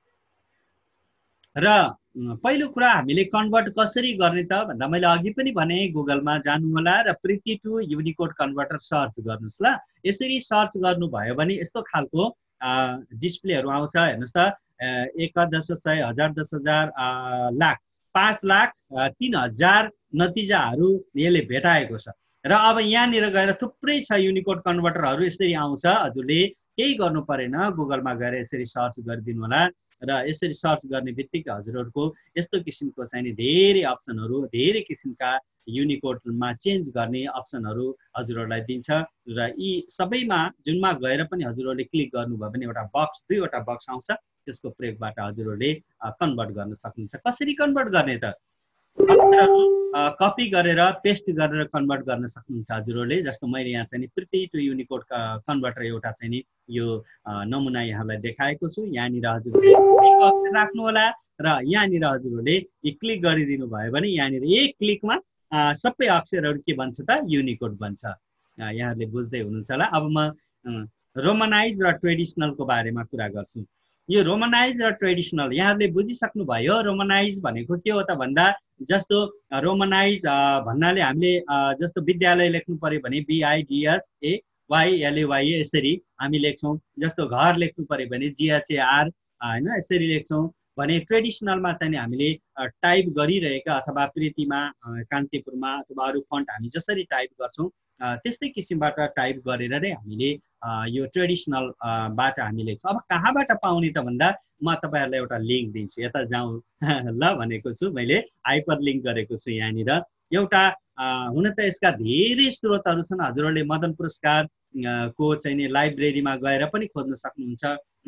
र पहिलो कुरा हामीले कन्भर्ट कसरी गर्ने त भन्दा मैले अघि पनि भने गुगलमा जानु होला र Preeti to Unicode converter search गर्नुहोस् ल। यसरी सर्च गर्नुभयो भने यस्तो खालको डिस्प्लेहरू आउँछ। हेर्नुहोस् त, एक दस सय हजार दस हजार लाख पाँच लाख तिन हजार नतिजाहरू यसले भेटाएको छ। र अब यहाँनिर गएर थुप्रै छ युनिकोड कन्भर्टरहरू यसरी आउँछ। हजुरले केही गर्नु परेन, गुगलमा गएर यसरी सर्च गरिदिनु होला र यसरी सर्च गर्ने बित्तिकै हजुरहरूको यस्तो किसिमको चाहिँ धेरै अप्सनहरू, धेरै किसिमका युनिकोडमा चेन्ज गर्ने अप्सनहरू हजुरहरूलाई दिन्छ। र यी सबैमा जुनमा गएर पनि हजुरहरूले क्लिक गर्नुभयो भने एउटा बक्स, दुईवटा बक्स आउँछ, त्यसको प्रयोगबाट हजुरहरूले कन्भर्ट गर्न सक्नुहुन्छ। कसरी कन्भर्ट गर्ने त? कपी गरेर पेस्ट गरेर कन्भर्ट गर्न सक्नुहुन्छ हजुरहरूले। जस्तो मैले यहाँ चाहिँ प्रीति टु युनिकोड कन्भर्टर एउटा चाहिँ नि यो नमुना यहाँलाई देखाएको छु। यहाँनिर हजुरहरूले अक्षर राख्नु होला र यहाँनिर हजुरहरूले क्लिक गरिदिनु भयो भने यहाँनिर एक क्लिकमा सबै अक्षरहरू के बन्छ त युनिकोड बन्छ। यहाँहरूले बुझ्दै हुनुहुन्छ होला। अब म रोमनाइज र ट्रेडिसनलको बारेमा कुरा गर्छु। यो रोमनाइज र ट्रेडिसनल यहाँहरूले बुझिसक्नु भयो। रोमनाइज भनेको के हो त भन्दा जस्तो रोमनाइज भन्नाले हामीले जस्तो विद्यालय लेख्नु पर्यो भने बिआइडिएस ए वाइएलएवाई यसरी हामी लेख्छौँ। जस्तो घर लेख्नु पर्यो भने जिएचएआर होइन यसरी लेख्छौँ। भने ट्रेडिसनलमा चाहिँ नि हामीले टाइप गरिरहेका अथवा प्रीतिमा कान्तिपुरमा अथवा अरू फन्ट हामी जसरी टाइप गर्छौँ त्यस्तै किसिमबाट टाइप गरेर नै हामीले यो ट्रेडिसनल बाट हामीले अब कहाँबाट पाउने त भन्दा म तपाईँहरूलाई एउटा लिङ्क दिन्छु। यता जाउँ ल भनेको छु, मैले हाइपर लिङ्क गरेको छु यहाँनिर। एउटा हुन त यसका धेरै स्रोतहरू छन्। हजुरहरूले मदन पुरस्कार को चाहिँ नि लाइब्रेरीमा गएर पनि खोज्न सक्नुहुन्छ।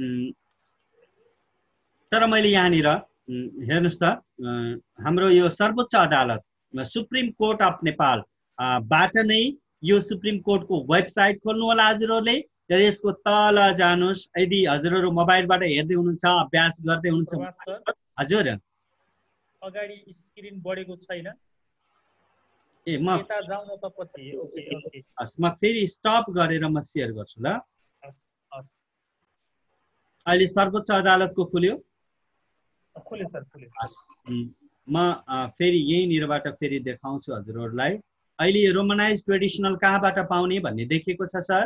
तर मैले यहाँनिर हेर्नुहोस् त हाम्रो यो सर्वोच्च अदालत सुप्रिम कोर्ट अफ नेपाल बाट नै यो सुप्रिम कोर्टको वेबसाइट खोल्नु होला हजुरहरूले। र यसको तल जानुहोस्, यदि हजुरहरू मोबाइलबाट हेर्दै हुनुहुन्छ अभ्यास गर्दै हुनुहुन्छ। हजुर अगाडि स्क्रिन बढेको छैन। ए म यता जाउँ न त पछि। ओके ओके हस्, म फेरि स्टप गरेर म सेयर गर्छु ल। हस् हस् अहिले सर्वोच्च अदालतको खुल्यो खुल्यो सर खुल्यो। म फेरि यहीँनिरबाट फेरि देखाउँछु हजुरहरूलाई। अहिले यो रोमनाइज ट्रेडिसनल कहाँबाट पाउने भन्ने देखिएको छ सर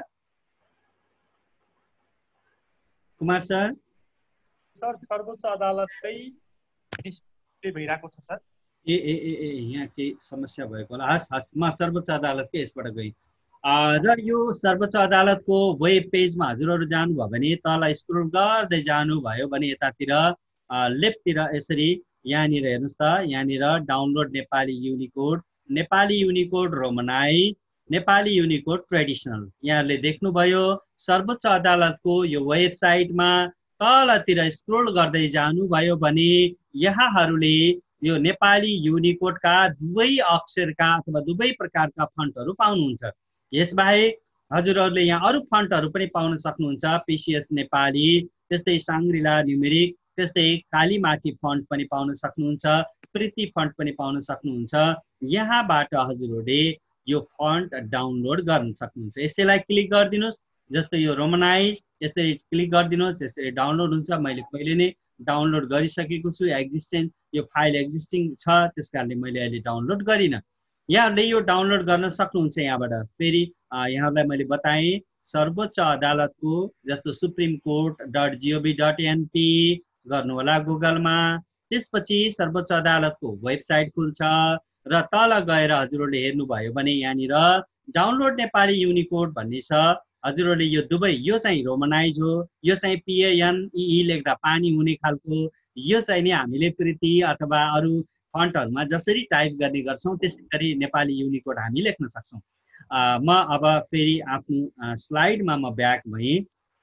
कुमार सर? सर सर्वोच्च अदालतकै डिस्प्ले भइरहेको छ सर। ए ए ए ए यहाँ केही समस्या भएको होला। हस् हस्, म सर्वोच्च अदालतकै यसबाट गएँ। र यो सर्वोच्च अदालतको वेब पेजमा हजुरहरू जानुभयो भने तल स्क्रोल गर्दै जानुभयो भने यतातिर लेफ्टतिर यसरी यहाँनिर हेर्नुहोस् त, यहाँनिर download Nepali Unicode, Nepali Unicode romanise, Nepali Unicode traditional यहाँहरूले देख्नुभयो। सर्वोच्च अदालतको यो वेबसाइटमा तलतिर स्क्रोल गर्दै जानुभयो भने यहाँहरूले यो नेपाली युनिकोडका दुवै अक्षरका अथवा दुवै प्रकारका फन्टहरू पाउनुहुन्छ। यसबाहेक हजुरहरूले यहाँ अरू फन्टहरू पनि पाउन सक्नुहुन्छ। पिसिएस नेपाली, त्यस्तै साङ्ग्रिला न्युमेरिक, त्यस्तै कालीमाटी फन्ट पनि पाउन सक्नुहुन्छ, प्रीति फन्ट पनि पाउन सक्नुहुन्छ। यहाँबाट हजुरहरूले यो फन्ट डाउनलोड गर्न सक्नुहुन्छ। यसैलाई क्लिक गरिदिनुहोस्, जस्तो यो रोमनाइज यसरी क्लिक गरिदिनुहोस्, यसरी डाउनलोड हुन्छ। मैले पहिले नै डाउनलोड गरिसकेको छु, एक्जिस्टेन्ट यो फाइल एक्जिस्टिङ छ, त्यस कारणले मैले अहिले डाउनलोड गरिनँ। यहाँहरूले यो डाउनलोड गर्न सक्नुहुन्छ। यहाँबाट फेरि यहाँहरूलाई मैले बताएँ सर्वोच्च अदालतको जस्तो supreme court dot GOV dot NP गर्नु होला गुगलमा। त्यसपछि सर्वोच्च अदालतको वेबसाइट खुल्छ र तल गएर हजुरहरूले हेर्नुभयो भने यहाँनिर डाउनलोड नेपाली युनिकोड भन्ने छ। हजुरहरूले यो दुवै, यो चाहिँ रोमनाइज हो, यो चाहिँ पिएनई लेख्दा पानी हुने खालको, यो चाहिँ नि हामीले प्रीति अथवा अरू फन्टहरूमा जसरी टाइप गर्ने गर्छौँ त्यसै गरी नेपाली युनिकोड हामी लेख्न सक्छौँ। म अब फेरि आफ्नो स्लाइडमा म ब्याक भएँ।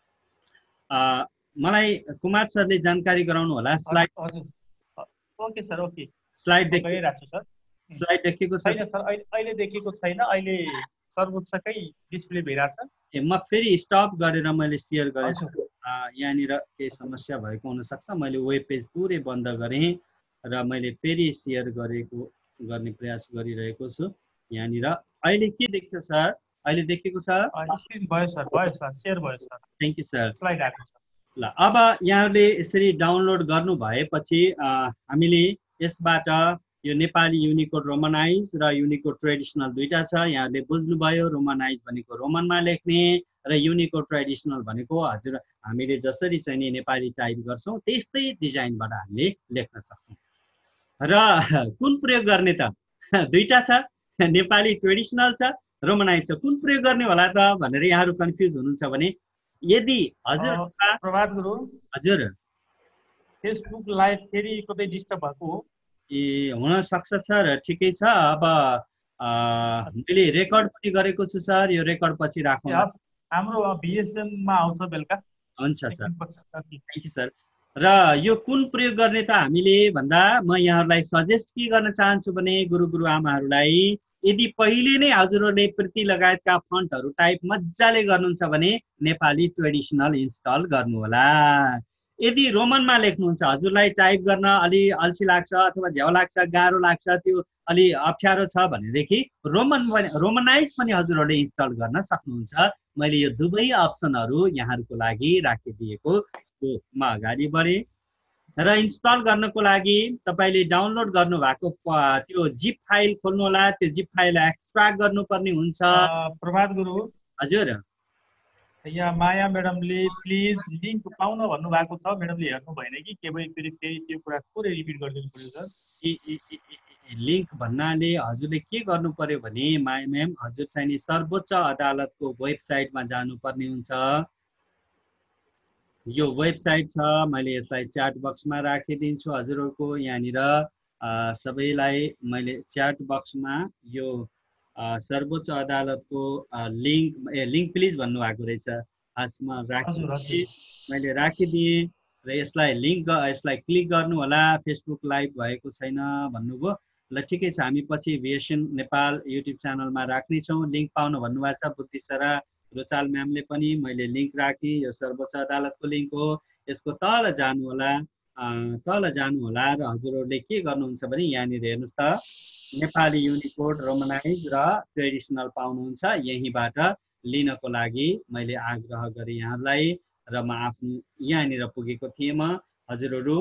मलाई कुमार सरले जानकारी गराउनु होला। Slide okay sir okay slide देखिरहेको छ सर। स्लाइड देखेको छैन सर? अहिले देखेको छैन, अहिले सर्वोच्चकै डिस्प्ले भइरहेछ। ए म फेरि स्टप गरेर मैले सेयर गरेछु। यहाँनिर केही समस्या भएको हुनसक्छ। मैले वेब पेज पुरै बन्द गरेँ र मैले फेरि सेयर गरेको गर्ने प्रयास गरिरहेको छु। यहाँनिर अहिले के देख्यो सर? अहिले देखेको छ? स्क्रिन भयो सर, भयो सर, सेयर भयो sir. Thank you sir. Slide आएको छ। ल अब यहाँहरूले यसरी डाउनलोड गर्नुभए पछि हामीले यसबाट यो नेपाली युनिकोड रोमनाइज र युनिकोड ट्रेडिसनल दुईटा छ। यहाँहरूले बुझ्नुभयो, रोमनाइज भनेको रोमनमा लेख्ने र युनिकोड ट्रेडिसनल भनेको हजुर हामीले जसरी चाहिँ नि नेपाली टाइप गर्छौँ त्यस्तै डिजाइनबाट हामीले लेख्न सक्छौँ। र कुन प्रयोग गर्ने त? दुईटा छ, नेपाली ट्रेडिसनल छ, रोमनाइज छ। कुन प्रयोग गर्ने होला त भनेर यहाँहरू कन्फ्युज हुनुहुन्छ भने यदि हजुर प्रभात गुरु हजुर फेसबुक लाइभ फेरि कतै डिस्टर्ब भएको हो? ए हुन सक्छ सर, ठिकै छ। अब मैले रेकर्ड पनि गरेको छु सर, यो रेकर्ड पछि राखौँ। हाम्रो भिएसएममा आउँछ बेलुका। हुन्छ सर, थ्याङ्क यू सर। र यो कुन प्रयोग गर्ने त हामीले भन्दा म यहाँहरूलाई सजेस्ट के गर्न चाहन्छु भने गुरु गुरु आमाहरूलाई यदि पहिले नै हजुरहरूले प्रीति लगायतका फन्टहरू टाइप मजाले गर्नुहुन्छ भने नेपाली ट्रेडिसनल इन्स्टल गर्नुहोला। यदि रोमनमा लेख्नुहुन्छ, हजुरलाई टाइप गर्न अलि अल्छी लाग्छ अथवा झ्याउ लाग्छ, गाह्रो लाग्छ, त्यो अलि अप्ठ्यारो छ भनेदेखि रोमन रोमनाइज पनि हजुरहरूले इन्स्टल गर्न सक्नुहुन्छ। मैले यो दुवै अप्सनहरू यहाँहरूको लागि राखिदिएको छु। म अगाडि बढेँ र इन्स्टल गर्नको लागि तपाईँले डाउनलोड गर्नुभएको त्यो जिप फाइल खोल्नु होला। त्यो जिप फाइल एक्सट्र्याक्ट गर्नुपर्ने हुन्छ। प्रभात गुरु हजुर यहाँ माया म्याडमले प्लिज लिङ्क पाउन भन्नुभएको छ, म्याडमले हेर्नु भएन कि के भयो फेरि फेरि त्यो कुरा थोरै रिपिट गरिदिनु पर्यो सर। लिङ्क भन्नाले हजुरले के गर्नु पर्यो भने माया म्याम, हजुर चाहिँ नि सर्वोच्च अदालतको वेबसाइटमा जानुपर्ने हुन्छ। यो वेबसाइट छ, मैले यसलाई च्याट बक्समा राखिदिन्छु हजुरहरूको। यहाँनिर सबैलाई मैले च्याट बक्समा यो सर्वोच्च अदालतको लिङ्क ए लिङ्क प्लिज भन्नुभएको रहेछ, आजमा राखिदिएँ, मैले राखिदिएँ र यसलाई लिङ्क यसलाई क्लिक गर्नु होला। फेसबुक लाइभ भएको छैन भन्नुभयो, ल ठिकै छ, हामी पछि भिएसएन नेपाल युट्युब च्यानलमा राख्नेछौँ। लिङ्क पाउनु भन्नुभएको छ बुद्धिसरा रोचाल म्यामले पनि, मैले लिङ्क राखेँ, यो सर्वोच्च अदालतको लिङ्क हो। यसको तल जानु होला, तल जानु होला र हजुरहरूले के गर्नुहुन्छ भने यहाँनिर हेर्नुहोस् त, नेपाली युनिकोड रोमनाइज र ट्रेडिसनल पाउनुहुन्छ। यहीँबाट लिनको लागि मैले आग्रह गरेँ यहाँलाई र म आफ्नो यहाँनिर पुगेको थिएँ। म हजुरहरू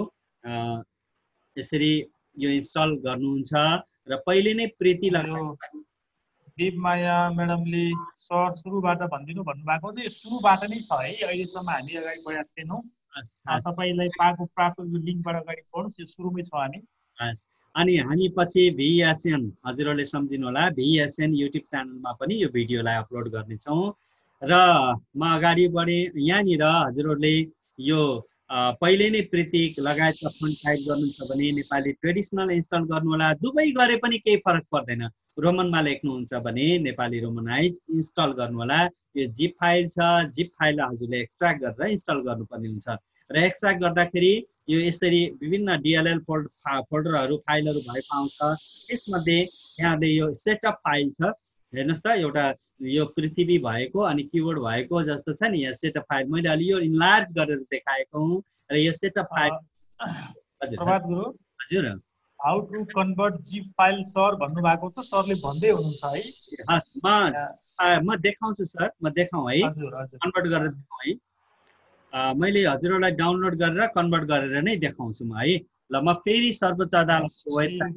यसरी यो इन्स्टल गर्नुहुन्छ र पहिले नै प्रीति लगायो। देवमाया म्याडमले सर सुरुबाट भनिदिनु भन्नुभएको थियो, यो सुरुबाट नै छ है, अहिलेसम्म हामी अगाडि बढाएको छैनौँ। तपाईँलाई पाएको प्राप्त लिङ्कबाट अगाडि बढ्नुहोस्, यो सुरुमै छ हामी। अनि हामी पछि भिएसएन, हजुरहरूले सम्झिनु होला, भिएसएन युट्युब च्यानलमा पनि यो भिडियोलाई अपलोड गर्नेछौँ। र म अगाडि बढेँ। यहाँनिर हजुरहरूले यो पहिले नै प्रतीक लगायतका फन्ट टाइप गर्नुहुन्छ भने नेपाली ट्रेडिसनल इन्स्टल गर्नु होला। दुवै गरे पनि केही फरक पर्दैन। रोमनमा लेख्नुहुन्छ भने नेपाली रोमनाइज इन्स्टल गर्नु होला। यो जिप फाइल छ, जिप फाइललाई हजुरले एक्सट्र्याक्ट गरेर इन्स्टल गर्नुपर्ने हुन्छ र एक्सट्र्याक्ट गर्दाखेरि यो यसरी विभिन्न डिएलएल फोल्ड फोल्डरहरू फाइलहरू भएको आउँछ। त्यसमध्ये यहाँले यो सेटअप फाइल छ, हेर्नुहोस् त, एउटा यो पृथ्वी भएको अनि किबोर्ड भएको जस्तो छ नि, यहाँ सेटअप फाइल मैले अलि यो इन्लार्ज गरेर देखाएको हुँ र यो सेटअप फाइल। हजुर प्रभात गुरु, हजुर how to convert zip file sir भन्नुभएको छ, सरले भन्दै हुनुहुन्छ है। म म देखाउँछु सर, म देखाउँ है, कन्भर्ट गरेर देखाउँ है। मैले हजुरहरूलाई डाउनलोड गरेर कन्भर्ट गरेर नै देखाउँछु म है। ल म फेरि सर्वोच्च अदालतको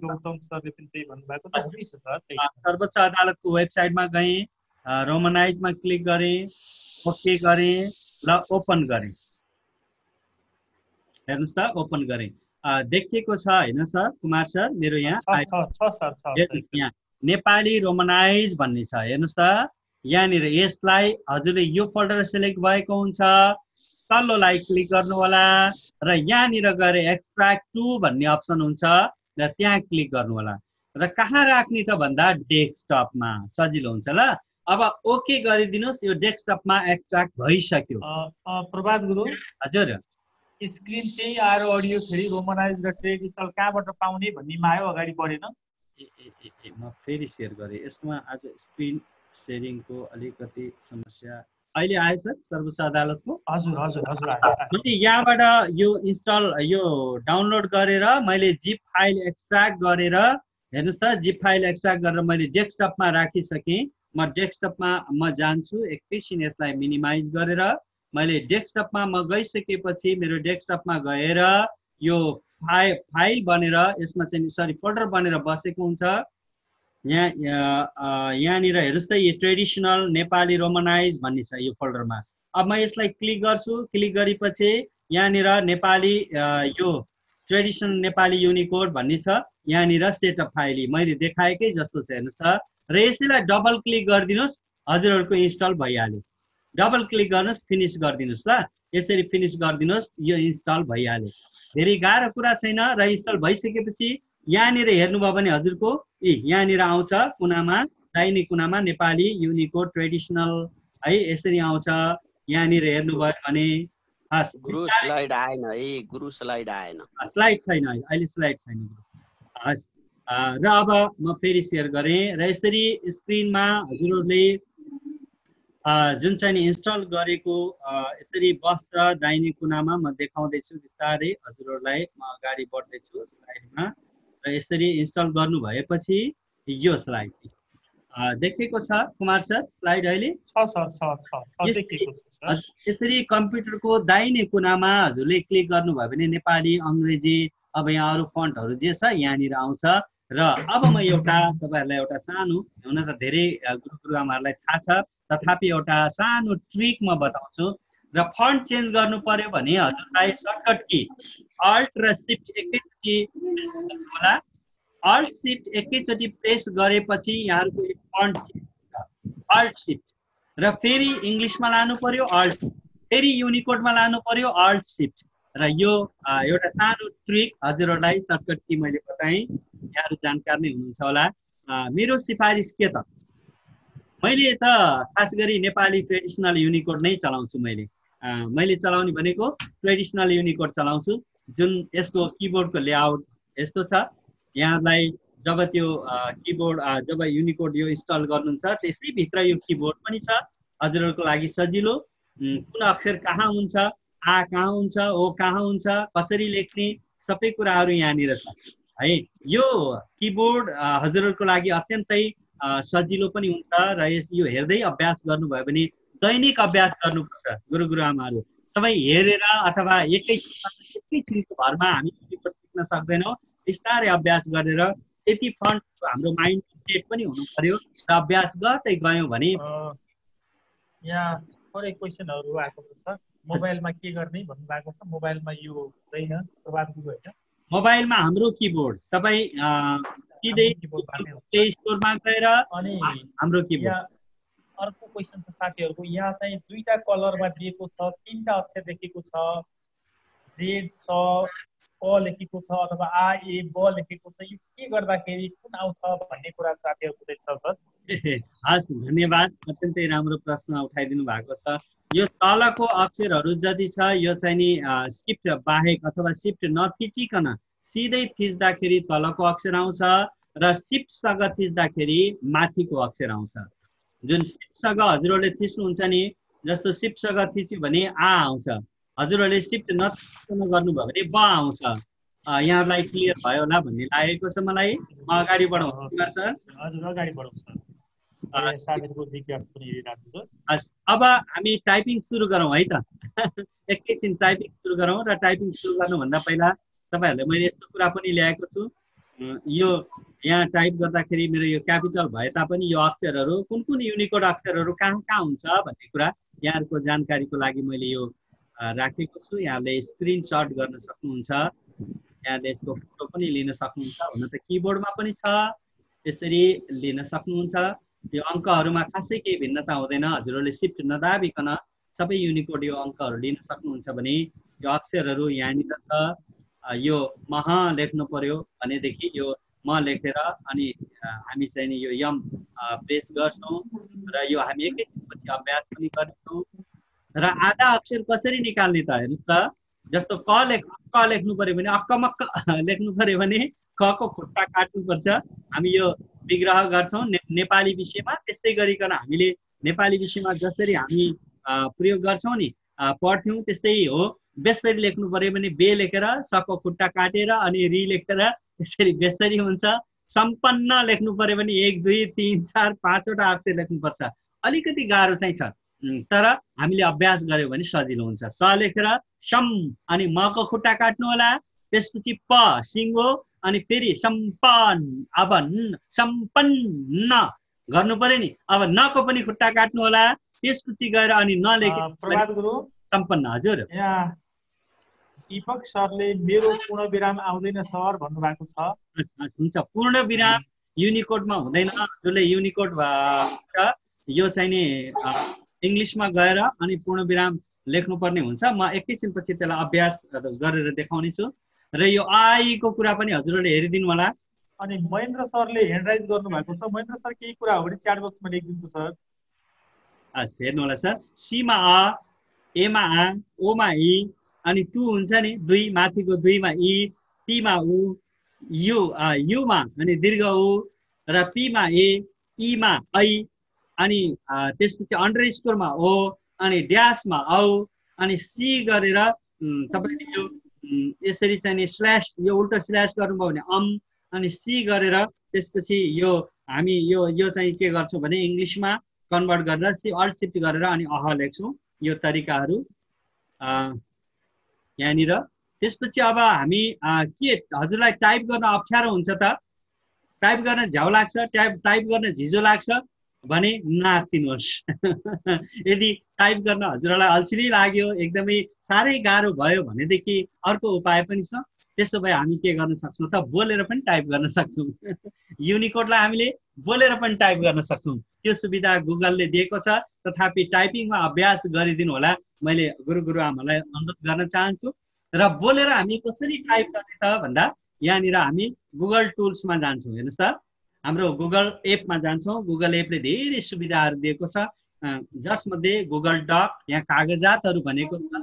सर्वोच्च अदालतको वेबसाइटमा गएँ, रोमनाइजमा क्लिक गरेँ, ओके गरेँ, ल ओपन गरेँ। हेर्नुहोस् त, ओपन गरेँ, देखिएको छ होइन सर कुमार सर, मेरो यहाँ यहाँ नेपाली रोमनाइज भन्ने छ, हेर्नुहोस् त। यहाँनिर यसलाई हजुरले यो फोल्डर सेलेक्ट भएको हुन्छ, तल्लोलाई क्लिक गर्नु होला र यहाँनिर गएर एक्सट्र्याक्ट टु भन्ने अप्सन हुन्छ र त्यहाँ क्लिक गर्नु होला र कहाँ राख्ने त भन्दा डेस्कटपमा सजिलो हुन्छ। ल अब ओके गरिदिनुहोस्, यो डेस्कटपमा एक्सट्र्याक्ट भइसक्यो। प्रभात गुरु, हजुर स्क्रिन चाहिँ आएर अडियो फेरि रोमनाइज र ट्रेडिसनल कहाँबाट पाउने भन्नेमा आयो, अगाडि बढेन। ए ए म फेरि सेयर गरेँ, यसमा आज स्क्रिन सेयरिङको अलिकति समस्या अहिले आयो सर सर्वोच्च अदालतको। हजुर हजुर हजुर मैले यहाँबाट यो इन्स्टल यो डाउनलोड गरेर मैले जिप फाइल एक्सट्र्याक्ट गरेर, हेर्नुहोस् त, जिप फाइल एक्सट्र्याक्ट गरेर मैले डेस्कटपमा राखिसकेँ। म डेस्कटपमा म जान्छु, एकैछिन यसलाई मिनिमाइज गरेर मैले डेस्कटपमा म गइसकेपछि मेरो डेस्कटपमा गएर यो फाइल फाइल बनेर यसमा चाहिँ सरी फोल्डर बनेर बसेको हुन्छ। यहाँ यहाँनिर हेर्नुहोस् त, यो ट्रेडिसनल नेपाली रोमनाइज भन्ने छ यो फोल्डरमा। अब म यसलाई क्लिक गर्छु, क्लिक गरेपछि यहाँनिर नेपाली यो ट्रेडिसनल नेपाली युनिकोड भन्ने छ, यहाँनिर सेटअप फाइल मैले देखाएकै जस्तो छ, हेर्नुहोस् त। र यसैलाई डबल क्लिक गरिदिनुहोस्, हजुरहरूको इन्स्टल भइहाल्यो। डबल क्लिक गर्नुहोस्, फिनिस गरिदिनुहोस् ल, यसरी फिनिस गरिदिनुहोस्, यो इन्स्टल भइहाल्यो। धेरै गाह्रो कुरा छैन। र इन्स्टल भइसकेपछि यहाँनिर हेर्नुभयो भने हजुरको ए यहाँनिर आउँछ कुनामा, दाहिने कुनामा नेपाली युनिकोड ट्रेडिसनल है, यसरी आउँछ। यहाँनिर हेर्नुभयो भने गुरु स्लाइड आएन है, गुरु स्लाइड आएन, स्लाइड छैन अहिले, स्लाइड छैन। हस्, र अब म फेरि सेयर गरेँ र यसरी स्क्रिनमा हजुरहरूले जुन चाहिँ इन्स्टल गरेको यसरी बस्छ दाहिने कुनामा। म देखाउँदैछु बिस्तारै हजुरहरूलाई, म अगाडि बढ्दैछु स्लाइडमा र यसरी इन्स्टल गर्नु भएपछि यो स्लाइड देखेको छ कुमार सर, स्लाइड अहिले छ सर, छ छ देखेको छ। यसरी कम्प्युटरको दाहिने कुनामा हजुरले क्लिक गर्नुभयो भने नेपाली, अङ्ग्रेजी, अब यहाँ अरू फन्टहरू जे छ यहाँनिर आउँछ र अब म एउटा तपाईहरुलाई एउटा सानो, हुन त धेरै गुरुआमाहरुलाई थाहा छ, तथापि एउटा सानो ट्रिक म बताउँछु। र फन्ट चेन्ज गर्नु पर्यो भने हजुरलाई सर्टकट की अल्ट र शिफ्ट एकैचोटी होला। अल्ट शिफ्ट एकैचोटी प्रेस गरेपछि यहाँहरुको यो फन्ट चेन्ज हुन्छ। अल्ट शिफ्ट र फेरि इंग्लिशमा लानु पर्यो अल्ट, फेरि युनिकोडमा लानु पर्यो अल्ट शिफ्ट। र यो एउटा सानो ट्रिक हजुरहरुलाई सर्टकट की मैले बताएँ, यहाँहरु जानकार नै हुनुहुन्छ होला। मेरो सिफारिस के त, मैले त खास गरी नेपाली ट्रेडिसनल युनिकोड नै चलाउँछु। मैले मैले चलाउने भनेको ट्रेडिसनल युनिकोड चलाउँछु, जुन यसको किबोर्डको लेआउट यस्तो छ। यहाँलाई जब त्यो किबोर्ड जब युनिकोड यो इन्स्टल गर्नुहुन्छ त्यसै भित्र यो किबोर्ड पनि छ, हजुरहरुको लागि सजिलो। कुन अक्षर कहाँ हुन्छ, आ कहाँ हुन्छ, ओ कहाँ हुन्छ, कसरी लेख्ने, सबै कुराहरु यहाँनिर छ है। यो किबोर्ड हजुरहरुको लागि अत्यन्तै सजिलो पनि हुन्छ र यस यो हेर्दै अभ्यास गर्नुभयो भने दैनिक अभ्यास गर्नुपर्छ। गुरु गुरुआमाहरु सबै हेरेर अथवा एकै एकैछिनको भरमा हामी किबोर्ड सिक्न सक्दैनौँ। बिस्तारै अभ्यास गरेर यति फन्ट हाम्रो माइन्ड सेट पनि हुनु पर्यो र अभ्यास गर्दै गयौँ भने। यहाँ थोरै क्वेशनहरु आएको छ सर, मोबाइलमा के गर्ने भन्नु भएको छ। मोबाइलमा यो हुँदैन प्रभात गुरु हैन, मोबाइलमा हाम्रो किबोर्ड तपाई सिधै प्ले स्टोरमा गएर अनि हाम्रो किबोर्ड। अर्को क्वेशन छ साथीहरुको, यहाँ चाहिँ दुईटा कलरमा दिएको छ, तीनटा अक्षर लेखेको छ, जेड स क लेखेको छ अथवा आ ए ब लेखेको छ, यो के गर्दाखेरि कुन आउँछ भन्ने कुरा साथीहरुको चाहिँ छ सर। हस्, धन्यवाद, अत्यन्तै राम्रो प्रश्न उठाइदिनु भएको छ। यो तलको अक्षरहरु जति छ यो चाहिँ नि शिफ्ट बाहेक अथवा शिफ्ट नथिचिकन सिधै थिच्दाखेरि तलको अक्षर आउँछ र शिफ्ट सँग थिच्दाखेरि माथिको अक्षर आउँछ। जुन शिफ्ट सँग हजुरहरुले थिच्नुहुन्छ नि, जस्तो शिफ्ट सँग थिच्यो भने आ आउँछ, हजुरहरुले शिफ्ट नथिचिकन गर्नुभयो भने ब आउँछ। यहाँलाई क्लियर भयो होला भन्ने लागेको छ मलाई। म अगाडि बढाउँछु सर। हजुर अगाडि बढाउँ सर। साथीहरुको जिज्ञासा पनि हेरिराख्छु सर। अब हामी टाइपिङ सुरु गरौँ है त। एकैछिन टाइपिङ सुरु गरौँ र टाइपिङ सुरु गर्नुभन्दा पहिला तपाईहरुले मैले यस्तो कुरा पनि ल्याएको छु। यो यहाँ टाइप गर्दाखेरि मेरो यो क्यापिटल भए तापनि यो अक्षरहरु कुन कुन युनिकोड अक्षरहरु कहाँ कहाँ हुन्छ भन्ने कुरा यहाँहरुको जानकारीको लागि मैले यो राखेको छु। यहाँले स्क्रिनशट गर्न सक्नुहुन्छ, यहाँले यसको फोटो पनि लिन सक्नुहुन्छ। हुन त किबोर्डमा पनि छ, यसरी लिन सक्नुहुन्छ। यो अङ्कहरुमा खासै केही भिन्नता हुँदैन, हजुरहरुले शिफ्ट नदाबिकन सबै युनिकोड यो अङ्कहरु लिन सक्नुहुन्छ भने यो अक्षरहरु यहाँनिर छ। यो मह लेख्नु पर्यो भनेदेखि यो म लेखेर अनि हामी चाहिँ नि यो यम प्रेस गर्छौं र यो हामी एकैछिनपछि अभ्यास पनि गर्छौं। र आधा अक्षर कसरी निकाल्ने त हेर्नुस् त, जस्तो क लेख क लेख्नु पर्यो भने अक्कमक्क लेख्नु पर्यो भने क को खुट्टा काट्नुपर्छ। हामी यो विग्रह गर्छौं ने, नेपाली विषयमा। त्यस्तै गरिकन हामीले नेपाली विषयमा जसरी हामी प्रयोग गर्छौं नि, पढ्थ्यौं त्यस्तै हो। बेसरी लेख्नु पर्यो भने बे लेखेर सको खुट्टा काटेर अनि रि लेखेर त्यसरी बेसरी हुन्छ। सम्पन्न लेख्नु पर्यो भने एक दुई तीन चार पाँचवटा अक्षर लेख्नुपर्छ। अलिकति गाह्रो चाहिँ छ, तर हामीले अभ्यास गर्यो भने सजिलो हुन्छ। स लेखेर सम अनि म को खुट्टा काट्नु होला, त्यसपछि प सिंगो अनि फेरि सम्पन्न, अब न सम्पन्न गर्नु पर्यो नि। अब न को पनि खुट्टा काट्नु होला, त्यसपछि गएर अनि न लेखे प्रभात गुरु सम्पन्न। हजुर यहाँ दीपक सरले मेरो पूर्ण विराम आउँदैन सर भन्नुभएको छ। हुन्छ, पूर्ण विराम युनिकोडमा हुँदैन। जसले युनिकोड यो चाहिँ नि इंग्लिशमा गएर अनि पूर्ण विराम लेख्नुपर्ने हुन्छ। म एकैछिनपछि त्यसलाई अभ्यास गरेर देखाउने छु र यो आई को कुरा पनि हजुरहरुले हेरिदिनु होला। अनि महेन्द्र सरले ह्यान्ड राइज गर्नु भएको छ। महेन्द्र सर केही कुरा हो भने च्याट बक्समा लेखिदिन्छु सर। हस्, हेर्नु होला सर। सी मा अ, ए मा आ, ओ मा इ अनि टु हुन्छ नि दुई, माथिको दुईमा इ, पी मा उ, यु यु मा अनि दीर्घ उ र पी मा ए, ई मा ऐ अनि त्यसपछि अन्डरस्कोरमा ओ अनि ड्याशमा औ अनि सी गरेर तपाईले यो यसरी चाहिँ नि स्ल्याश यो उल्टो स्ल्याश गर्नुभयो भने अम अनि सी गरेर त्यसपछि यो हामी यो यो चाहिँ के गर्छौं भने इंग्लिशमा कन्भर्ट गरेर सी अल्ट शिफ्ट गरेर अनि अह लेख्छौं। यो तरिकाहरु यहाँनिर। त्यसपछि अब हामी के हजुरलाई टाइप गर्न अप्ठ्यारो हुन्छ त टाइप गर्न झ्याउ लाग्छ, टाइप टाइप गर्न झिजो लाग्छ भने नआत्तिनुहोस्। यदि टाइप गर्न हजुरलाई अल्छी लाग्यो, एकदमै साह्रै गाह्रो भयो भनेदेखि अर्को उपाय पनि छ। त्यसो भए हामी के गर्न सक्छौँ त, बोलेर पनि टाइप गर्न सक्छौँ। युनिकोडलाई हामीले बोलेर पनि टाइप गर्न सक्छौँ। त्यो सुविधा गुगलले दिएको छ। तथापि टाइपिङमा अभ्यास गरिदिनु होला, मैले गुरु गुरुआमालाई अनुरोध गर्न चाहन्छु। र बोलेर हामी कसरी टाइप गर्ने त भन्दा यहाँनिर हामी गुगल टुल्समा जान्छौँ। हेर्नुहोस् त, हाम्रो गुगल एपमा जान्छौँ। गुगल एपले धेरै सुविधाहरू दिएको छ, जसमध्ये गुगल डक, यहाँ कागजातहरू भनेको छ।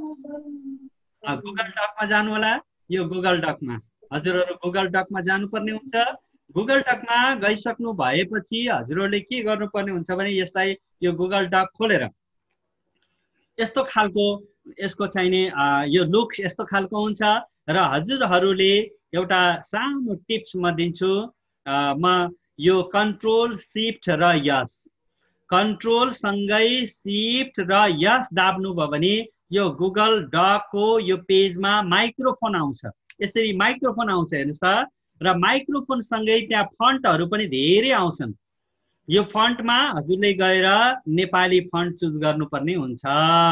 गुगल डकमा जानु होला। यो गुगल डकमा हजुरहरू गुगल डकमा जानुपर्ने हुन्छ। गुगल डकमा गइसक्नु भएपछि हजुरहरूले के गर्नुपर्ने हुन्छ भने यसलाई यो गुगल डक खोलेर यस्तो खालको यसको चाहिने यो लुक यस्तो खालको हुन्छ। र हजुरहरूले एउटा सानो टिप्स म दिन्छु। म यो कन्ट्रोल सिफ्ट र यस, कन्ट्रोल सँगै सिफ्ट र यस दाब्नुभयो भने यो गुगल डकको यो पेजमा माइक्रोफोन आउँछ। यसरी माइक्रोफोन आउँछ, हेर्नुहोस् त। र माइक्रोफोन सँगै त्यहाँ फन्टहरू पनि धेरै आउँछन्। यो फन्टमा हजुरले गएर नेपाली फन्ट चुज गर्नुपर्ने हुन्छ।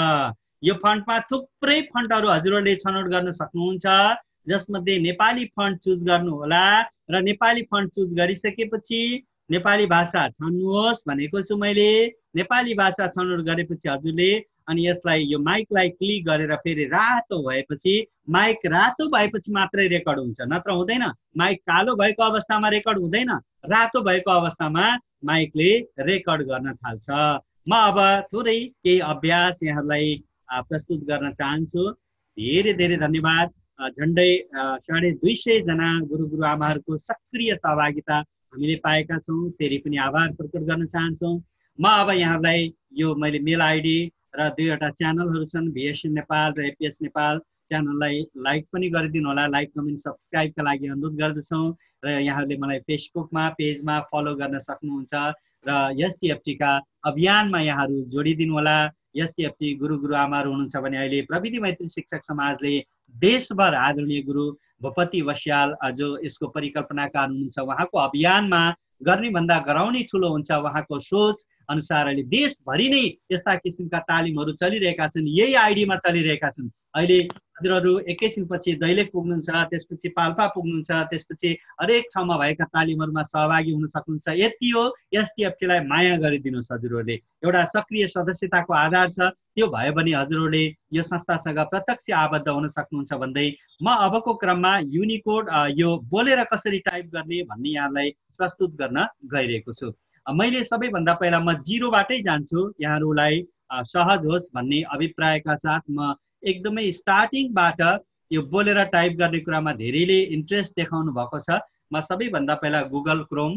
यो फन्टमा थुप्रै फन्टहरू हजुरहरूले छनौट गर्न सक्नुहुन्छ, जसमध्ये नेपाली फन्ट चुज गर्नु होला। र नेपाली फन्ट चुज गरिसकेपछि नेपाली भाषा छान्नुहोस् भनेको छु मैले। नेपाली भाषा छनौट गरेपछि हजुरले अनि यसलाई यो माइकलाई क्लिक गरेर फेरि रातो भएपछि, माइक रातो भएपछि मात्रै रेकर्ड हुन्छ, नत्र हुँदैन। माइक कालो भएको अवस्थामा रेकर्ड हुँदैन, रातो भएको अवस्थामा माइकले रेकर्ड गर्न थाल्छ। म अब थोरै केही अभ्यास यहाँहरूलाई प्रस्तुत गर्न चाहन्छु। धेरै धेरै धन्यवाद। झन्डै साढे दुई सय जना गुरु गुरुआमाहरूको सक्रिय सहभागिता हामीले पाएका छौँ। फेरि पनि आभार प्रकट गर्न चाहन्छौँ। म अब यहाँलाई यो मैले मेल आइडी र दुईवटा च्यानलहरू छन्, भिएससी नेपाल र एपिएस नेपाल च्यानललाई लाइक पनि गरिदिनु होला। लाइक कमेन्ट सब्सक्राइबका लागि अनुरोध गर्दछौँ। र यहाँहरूले मलाई फेसबुकमा पेजमा फलो गर्न सक्नुहुन्छ। र एसटिएफटीका अभियानमा यहाँहरू जोडिदिनु होला। एसटिएफटी गुरु गुरुआमाहरू हुनुहुन्छ भने अहिले प्रविधि मैत्री शिक्षक समाजले देशभर आदरणीय गुरु भूपति बस्याल जो यसको परिकल्पनाकार हुनुहुन्छ, उहाँको अभियानमा गर्ने भन्दा गराउने ठुलो हुन्छ उहाँको सोच अनुसार अहिले देशभरि नै यस्ता किसिमका तालिमहरू चलिरहेका छन्। यही आइडीमा चलिरहेका छन्। अहिले हजुरहरू एकैछिनपछि दैलेख पुग्नुहुन्छ, त्यसपछि पाल्पा पुग्नुहुन्छ, त्यसपछि हरेक ठाउँमा भएका तालिमहरूमा सहभागी हुन सक्नुहुन्छ। यति हो, एसटिएफटीलाई माया गरिदिनुहोस्। हजुरहरूले एउटा सक्रिय सदस्यताको आधार छ, त्यो भयो भने हजुरहरूले यो संस्थासँग प्रत्यक्ष आबद्ध हुन सक्नुहुन्छ भन्दै म अबको क्रममा युनिकोड यो बोलेर कसरी टाइप गर्ने भन्ने यहाँलाई प्रस्तुत गर्न गइरहेको छु। मैले सबैभन्दा पहिला म जिरोबाटै जान्छु, यहाँहरूलाई सहज होस् भन्ने अभिप्रायका साथ। म एकदमै स्टार्टिङबाट यो बोलेर टाइप गर्ने कुरामा धेरैले इन्ट्रेस्ट देखाउनु भएको छ। म सबैभन्दा पहिला गुगल क्रोम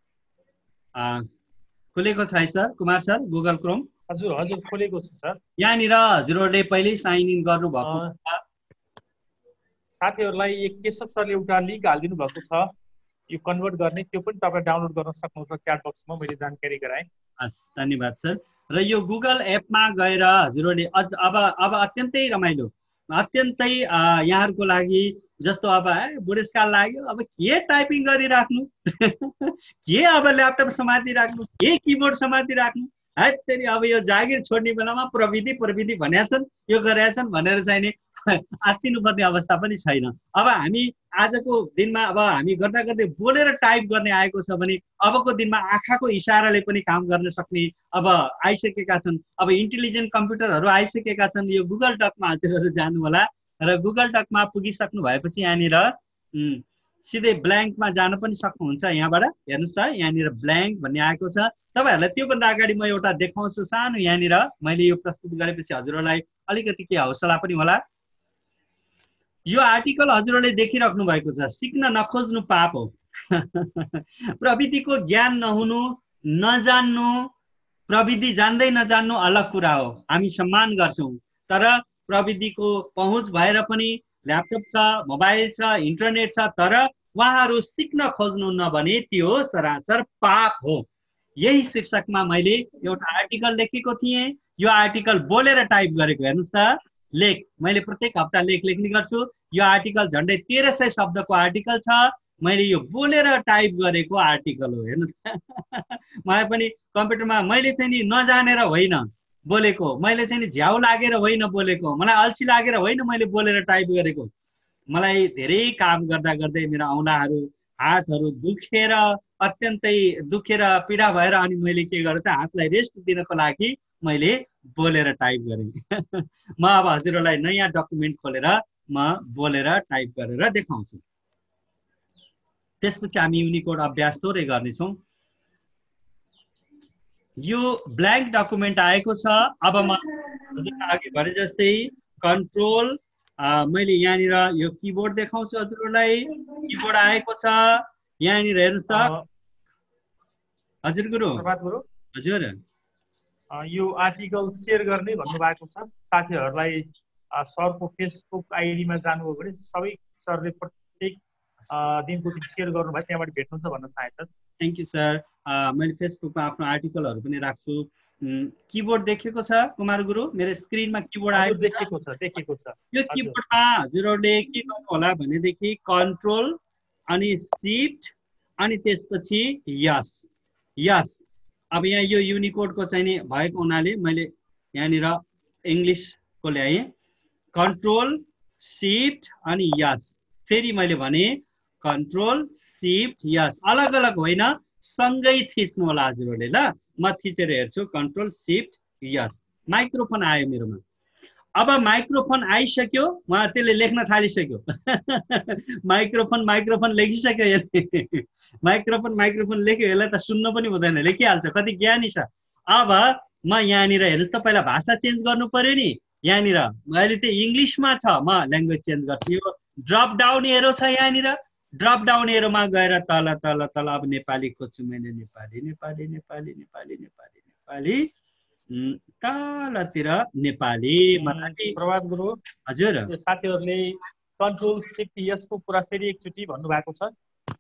खुलेको छ है sir, Kumar sir? Google Chrome हजुर हजुर खोलेको छ सर। यहाँनिर हजुरहरूले पहिल्यै साइन इन गर्नुभएको साथीहरूलाई एक केशव सरले एउटा लिङ्क हालिदिनु भएको छ, यो कन्भर्ट गर्ने, त्यो पनि तपाईँ डाउनलोड गर्न सक्नुहुन्छ। च्याट बक्समा मैले जानकारी गराएँ। हस्, धन्यवाद सर। र यो गुगल एपमा गएर हजुरहरूले अब अब अत्यन्तै रमाइलो, अत्यन्तै यहाँहरूको लागि जस्तो अब है बुढेसकाल लाग्यो, अब के टाइपिङ गरिराख्नु, के अब ल्यापटप समातिराख्नु, के किबोर्ड समातिराख्नु, है त्यसरी अब यो जागिर छोड्ने बेलामा प्रविधि प्रविधि भनेका छन्, यो गरेका छन् भनेर चाहिने आत्तिनुपर्ने अवस्था पनि छैन। अब हामी आजको दिनमा अब हामी गर्दा गर्दै बोलेर टाइप गर्ने आएको छ भने अबको दिनमा आँखाको इसाराले पनि काम गर्न सक्ने अब आइसकेका छन्। अब इन्टेलिजेन्ट कम्प्युटरहरू आइसकेका छन्। यो गुगल डकमा हजुरहरू जानु होला र गुगल डकमा पुगिसक्नु भएपछि यहाँनिर सिधै ब्ल्याङ्कमा जान पनि सक्नुहुन्छ। यहाँबाट हेर्नुहोस् त, यहाँनिर ब्ल्याङ्क भन्ने आएको छ। तपाईँहरूलाई त्योभन्दा अगाडि म एउटा देखाउँछु सानो। यहाँनिर मैले यो प्रस्तुत गरेपछि हजुरहरूलाई अलिकति के हौसला पनि होला। यो आर्टिकल हजुरहरूले देखिराख्नु भएको छ, सिक्न नखोज्नु पाप हो। प्रविधिको ज्ञान नहुनु, नजान्नु, प्रविधि जान्दै नजान्नु अलग कुरा हो, हामी सम्मान गर्छौँ। तर प्रविधिको पहुँच भएर पनि ल्यापटप छ, मोबाइल छ, इन्टरनेट छ, तर उहाँहरू सिक्न खोज्नुहुन्न भने त्यो सरासर पाप हो। यही शीर्षकमा मैले एउटा आर्टिकल लेखेको थिएँ। यो आर्टिकल बोलेर टाइप गरेको, हेर्नुहोस् त, लेख। मैले प्रत्येक हप्ता लेख लेख्ने गर्छु। यो आर्टिकल झन्डै तेह्र सय शब्दको आर्टिकल छ। मैले यो बोलेर टाइप गरेको आर्टिकल हो हेर्नु मलाई पनि कम्प्युटरमा मैले चाहिँ नि नजानेर होइन बोलेको, मैले चाहिँ नि झ्याउ लागेर होइन बोलेको, मलाई अल्छी लागेर होइन मैले बोलेर टाइप गरेको। मलाई धेरै काम गर्दा गर्दै मेरो औँलाहरू हातहरू दुखेर अत्यन्तै दुखेर पीडा भएर अनि मैले के गरेँ त हातलाई रेस्ट दिनको लागि मैले बोलेर टाइप गरेँ। म अब हजुरहरूलाई नयाँ डकुमेन्ट खोलेर म बोलेर टाइप गरेर देखाउँछु। त्यसपछि हामी युनिकोड अभ्यास थोरै गर्नेछौँ। यो ब्ल्याङ्क डकुमेन्ट आएको छ। अब म अघि भने जस्तै कन्ट्रोल मैले यहाँनिर यो किबोर्ड देखाउँछु हजुरहरूलाई। किबोर्ड आएको छ यहाँनिर हेर्नुहोस् त हजुर गुरु। हजुर यो आर्टिकल सेयर गर्ने भन्नुभएको छ। साथीहरूलाई सरको फेसबुक आइडीमा जानुभयो भने सबै सरले प्रत्येक दिनको दिन सेयर गर्नुभयो, त्यहाँबाट भेट्नुहुन्छ भन्न चाहे सर। Thank you sir. मैले फेसबुकमा आफ्नो आर्टिकलहरू पनि राख्छु। किबोर्ड देखेको छ कुमार गुरु? मेरो स्क्रिनमा किबोर्ड आयो देखेको छ देखेको छ। यो किबोर्डमा हजुरहरूले के गर्नु होला भनेदेखि कन्ट्रोल अनि शिफ्ट अनि त्यसपछि यस यस। अब यहाँ यो युनिकोडको चाहिँ नि भएको हुनाले मैले यहाँनिर इङ्ग्लिसको ल्याएँ। कन्ट्रोल शिफ्ट अनि यस। फेरि मैले भने कन्ट्रोल शिफ्ट यस, अलग अलग होइन सँगै थिच्नु होला हजुरहरूले ल। म थिचेर हेर्छु कन्ट्रोल शिफ्ट यस। माइक्रोफोन आयो मेरोमा। अब माइक्रोफोन आइसक्यो, उहाँ त्यसले लेख्न थालिसक्यो माइक्रोफोन माइक्रोफोन लेखिसक्यो यसले माइक्रोफोन माइक्रोफोन लेख्यो, यसलाई त सुन्नु पनि हुँदैन, लेखिहाल्छ, कति ज्ञानी छ। अब म यहाँनिर हेर्नुहोस् त पहिला भाषा चेन्ज गर्नु पर्यो नि। यहाँनिर अहिले चाहिँ इङ्ग्लिसमा छ, म ल्याङ्ग्वेज चेन्ज गर्छु। यो ड्रप डाउन एरो छ यहाँनिर, ड्रप डाउन एरोमा गएर तल तल तल अब नेपाली खोज्छु मैले। नेपाली नेपाली नेपाली नेपाली नेपाली नेपाली तलतिर नेपाली। प्रभात गुरु हजुर साथीहरूले कन्ट्रोल शिफ्ट यसको कुरा फेरि एकचोटि भन्नुभएको छ।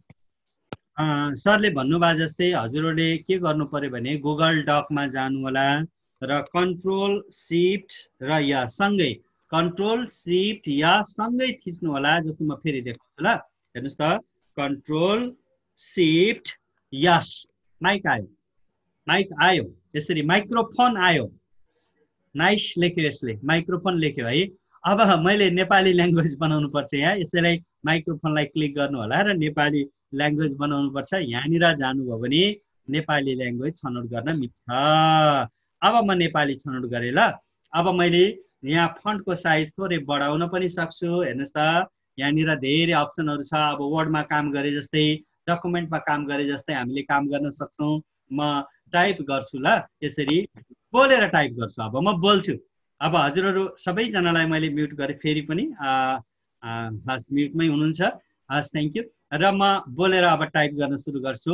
सरले भन्नुभयो जस्तै हजुरहरूले के गर्नु पर्यो भने गुगल डकमा जानु होला र कन्ट्रोल शिफ्ट र या सँगै कन्ट्रोल शिफ्ट या सँगै थिच्नु होला। जस्तो म फेरि देखाउँछु ल, हेर्नुहोस् त कन्ट्रोल शिफ्ट यस। माइक आयो, माइक आयो, यसरी माइक्रोफोन आयो। नाइस लेख्यो यसले, माइक्रोफोन लेख्यो है। अब मैले नेपाली ल्याङ्ग्वेज बनाउनु पर्छ यहाँ, यसैलाई माइक्रोफोनलाई क्लिक गर्नु होला र नेपाली ल्याङ्ग्वेज बनाउनु पर्छ। यहाँनिर जानुभयो भने नेपाली ल्याङ्ग्वेज छनौट गर्न मिल्छ। अब म नेपाली छनौट गरेँ ल। अब मैले यहाँ फन्टको साइज थोरै बढाउन पनि सक्छु। हेर्नुहोस् त यहाँनिर धेरै अप्सनहरू छ। अब वर्डमा काम गरे जस्तै डकुमेन्टमा काम गरे जस्तै हामीले काम गर्न सक्छौँ। म टाइप गर्छु ल, यसरी बोलेर टाइप गर्छु। अब म बोल्छु। अब हजुरहरू सबैजनालाई मैले म्युट गरेँ, फेरि पनि हस् म्युटमै हुनुहुन्छ। हस् थ्याङ्क यू। र म बोलेर अब टाइप गर्न सुरु गर्छु।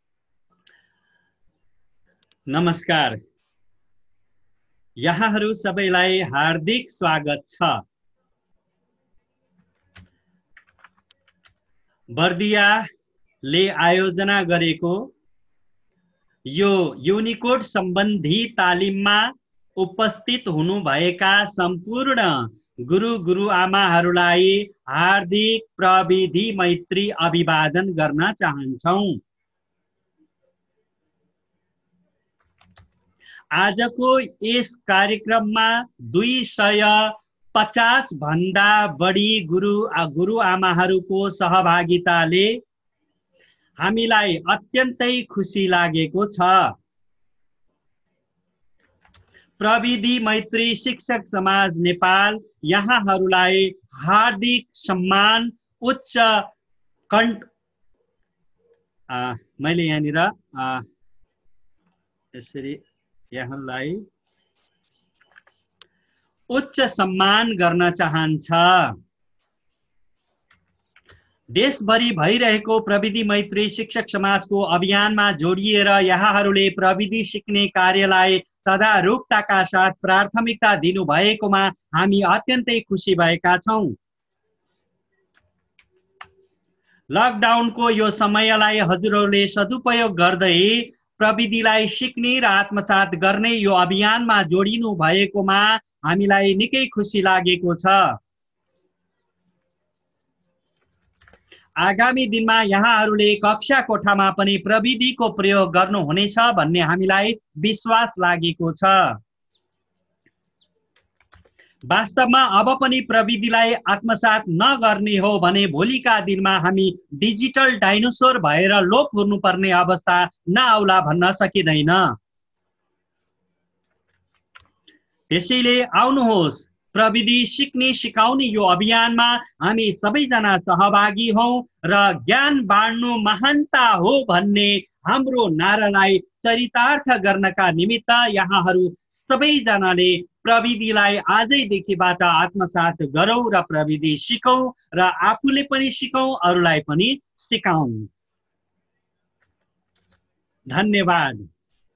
नमस्कार, यहाँहरू सबैलाई हार्दिक स्वागत छ। बर्दियाले आयोजना गरेको यो युनिकोड सम्बन्धी तालिममा उपस्थित हुनुभएका सम्पूर्ण गुरु गुरुआमाहरूलाई हार्दिक प्रविधि मैत्री अभिवादन गर्न चाहन्छौँ। आजको यस कार्यक्रममा दुई सय पचास भन्दा बढी गुरु गुरुआमाहरूको सहभागिताले हामीलाई अत्यन्तै खुसी लागेको छ। प्रविधि मैत्री शिक्षक समाज नेपाल यहाँहरूलाई हार्दिक सम्मान उच्च कण्ठ मैले यहाँनिर यसरी यहाँलाई उच्च सम्मान गर्न चाहन्छ। देशभरि भइरहेको प्रविधि मैत्री शिक्षक समाजको अभियानमा जोडिएर यहाँहरूले प्रविधि सिक्ने कार्यलाई सदारूपताका साथ प्राथमिकता दिनुभएकोमा हामी अत्यन्तै खुसी भएका छौँ। लकडाउनको यो समयलाई हजुरहरूले सदुपयोग गर्दै प्रविधिलाई सिक्ने र आत्मसात गर्ने यो अभियानमा जोडिनु भएकोमा हामीलाई निकै खुसी लागेको छ। आगामी दिनमा यहाँहरूले कक्षा कोठामा पनि प्रविधिको प्रयोग गर्नुहुनेछ भन्ने हामीलाई विश्वास लागेको छ। वास्तवमा अब पनि प्रविधिलाई आत्मसात नगर्ने हो भने भोलिका दिनमा हामी डिजिटल डाइनोसोर भएर लोप हुनुपर्ने अवस्था नआउला भन्न सकिँदैन। त्यसैले आउनुहोस्, प्रविधि सिक्ने सिकाउने यो अभियानमा हामी सबैजना सहभागी हौं र ज्ञान बाँड्नु महानता हो भन्ने हाम्रो नारालाई चरितार्थ गर्नका निमित्त यहाँहरू सबैजनाले प्रविधिलाई आजैदेखिबाट आत्मसात गरौँ र प्रविधि सिकौँ र आफूले पनि सिकौँ, अरूलाई पनि सिकाउँ। धन्यवाद।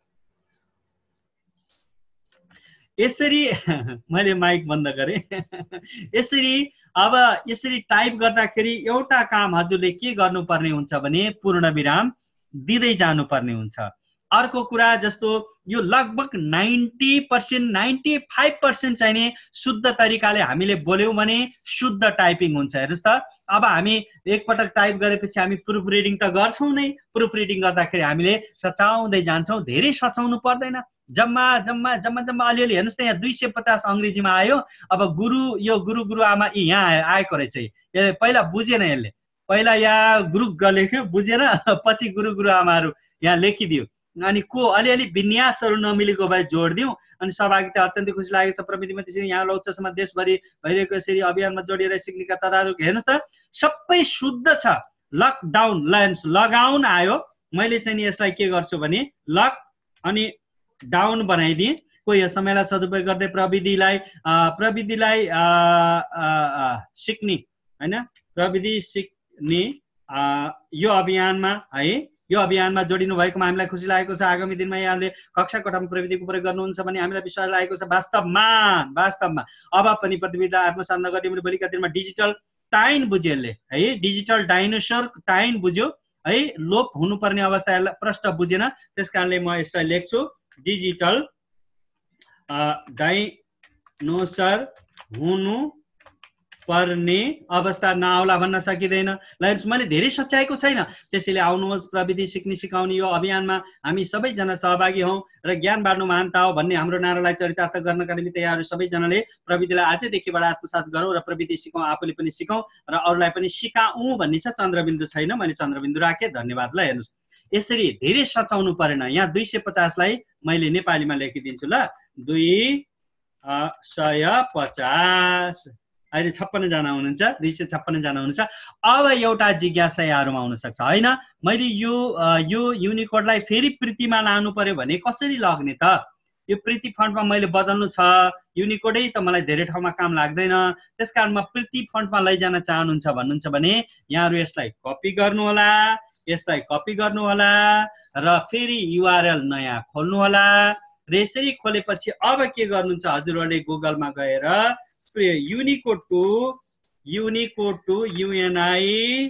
यसरी मैले माइक बन्द गरेँ। यसरी अब यसरी टाइप गर्दाखेरि एउटा काम हजुरले के गर्नुपर्ने हुन्छ भने पूर्ण विराम दिँदै जानुपर्ने हुन्छ। अर्को कुरा जस्तो यो लगभग ninety percent ninety five percent चाहिने शुद्ध तरिकाले हामीले बोल्यौं भने शुद्ध टाइपिङ हुन्छ। हेर्नुस् त, अब हामी एकपटक टाइप गरेपछि हामी प्रुफ रिडिङ त गर्छौं नै। प्रुफ रिडिङ गर्दाखेरि हामीले सचाउँदै जान्छौं, धेरै सचाउनु पर्दैन। जम्मा जम्मा जम्मा जम्मा अलिअलि हेर्नुस् त, यहाँ दुई सय पचास अङ्ग्रेजीमा आयो। अब गुरु यो गुरु गुरु आमा यी यहाँ आएको रहेछ। यसले पहिला बुझेन, यसले पहिला यहाँ गुरु लेख्यो बुझेन, पछि गुरु गुरु आमाहरू यहाँ लेखिदियो। अनि को अलिअलि विन्यासहरू नमिलेको भए जोडिदिउँ। अनि सहभागिता अत्यन्तै खुसी लागेको छ। प्रविधिमा त्यसरी यहाँ लौचसम्म देशभरि भइरहेको यसरी अभियानमा जोडिएर सिक्नेका तदारुक हेर्नुस् त, सबै शुद्ध छ। लकडाउन लेन्स लगाउन आयो, मैले चाहिँ यसलाई के गर्छु भने लक अनि डाउन बनाइदिएँ। कोही यो समयलाई सदुपयोग गर्दै प्रविधिलाई प्रविधिलाई सिक्ने हैन, प्रविधि सिक्ने यो अभियानमा है यो अभियानमा जोडिनु भएकोमा हामीलाई खुसी लागेको छ। आगामी दिनमा यहाँले कक्षा कोठामा प्रविधिको प्रयोग गर्नुहुन्छ भने हामीलाई विश्वास लागेको छ। वास्तवमा वास्तवमा अब पनि प्रविधिलाई आत्मसात नगर्ने भने भोलिका दिनमा डिजिटल टाइन बुझ्यो यसले है, डिजिटल डाइनोसर टाइन बुझ्यो है, लोप हुनुपर्ने अवस्था यसलाई प्रष्ट बुझेन। त्यस कारणले म यसलाई लेख्छु डिजिटल डाइनोसर हुनु पर्ने अवस्था नआउला भन्न सकिँदैन। लाइन्स मैले धेरै सच्याएको छैन। त्यसैले आउनुहोस्, प्रविधि सिक्ने सिकाउने यो अभियानमा हामी सबैजना सहभागी हौं र ज्ञान बाँड्नु महानता हो भन्ने हाम्रो नारालाई चरितार्थ गर्नका निमित्त यहाँहरू सबैजनाले प्रविधिलाई आजैदेखिबाट आत्मसात गरौँ र प्रविधि सिकौँ, आफूले पनि सिकौँ र अरूलाई पनि सिकाऊँ भन्ने छ। चन्द्रबिन्दु छैन, मैले चन्द्रबिन्दु राखेँ। धन्यवाद। ल हेर्नुहोस्, यसरी धेरै सचाउनु परेन। यहाँ दुई सय पचासलाई मैले नेपालीमा लेखिदिन्छु। ल दुई सय पचास अहिले छप्पन्न जना हुनुहुन्छ, दुई सय छप्पन्न जना हुनुहुन्छ। अब एउटा जिज्ञासा यहाँहरूमा आउन सक्छ, होइन मैले यो यो युनिकोडलाई फेरि प्रीतिमा लानु पर्यो भने कसरी लग्ने त? यो प्रीति फन्टमा मैले बदल्नु छ, युनिकोडै त मलाई धेरै ठाउँमा काम लाग्दैन। त्यसकारण म प्रीति फन्टमा लैजान चाहनुहुन्छ भन्नुहुन्छ भने यहाँहरू यसलाई कपी गर्नु होला, यसलाई कपी गर्नु होला र फेरि युआरएल नयाँ खोल्नु होला। र यसरी खोलेपछि अब के गर्नुहुन्छ, हजुरहरूले गुगलमा गएर Unicode to Unicode to UNI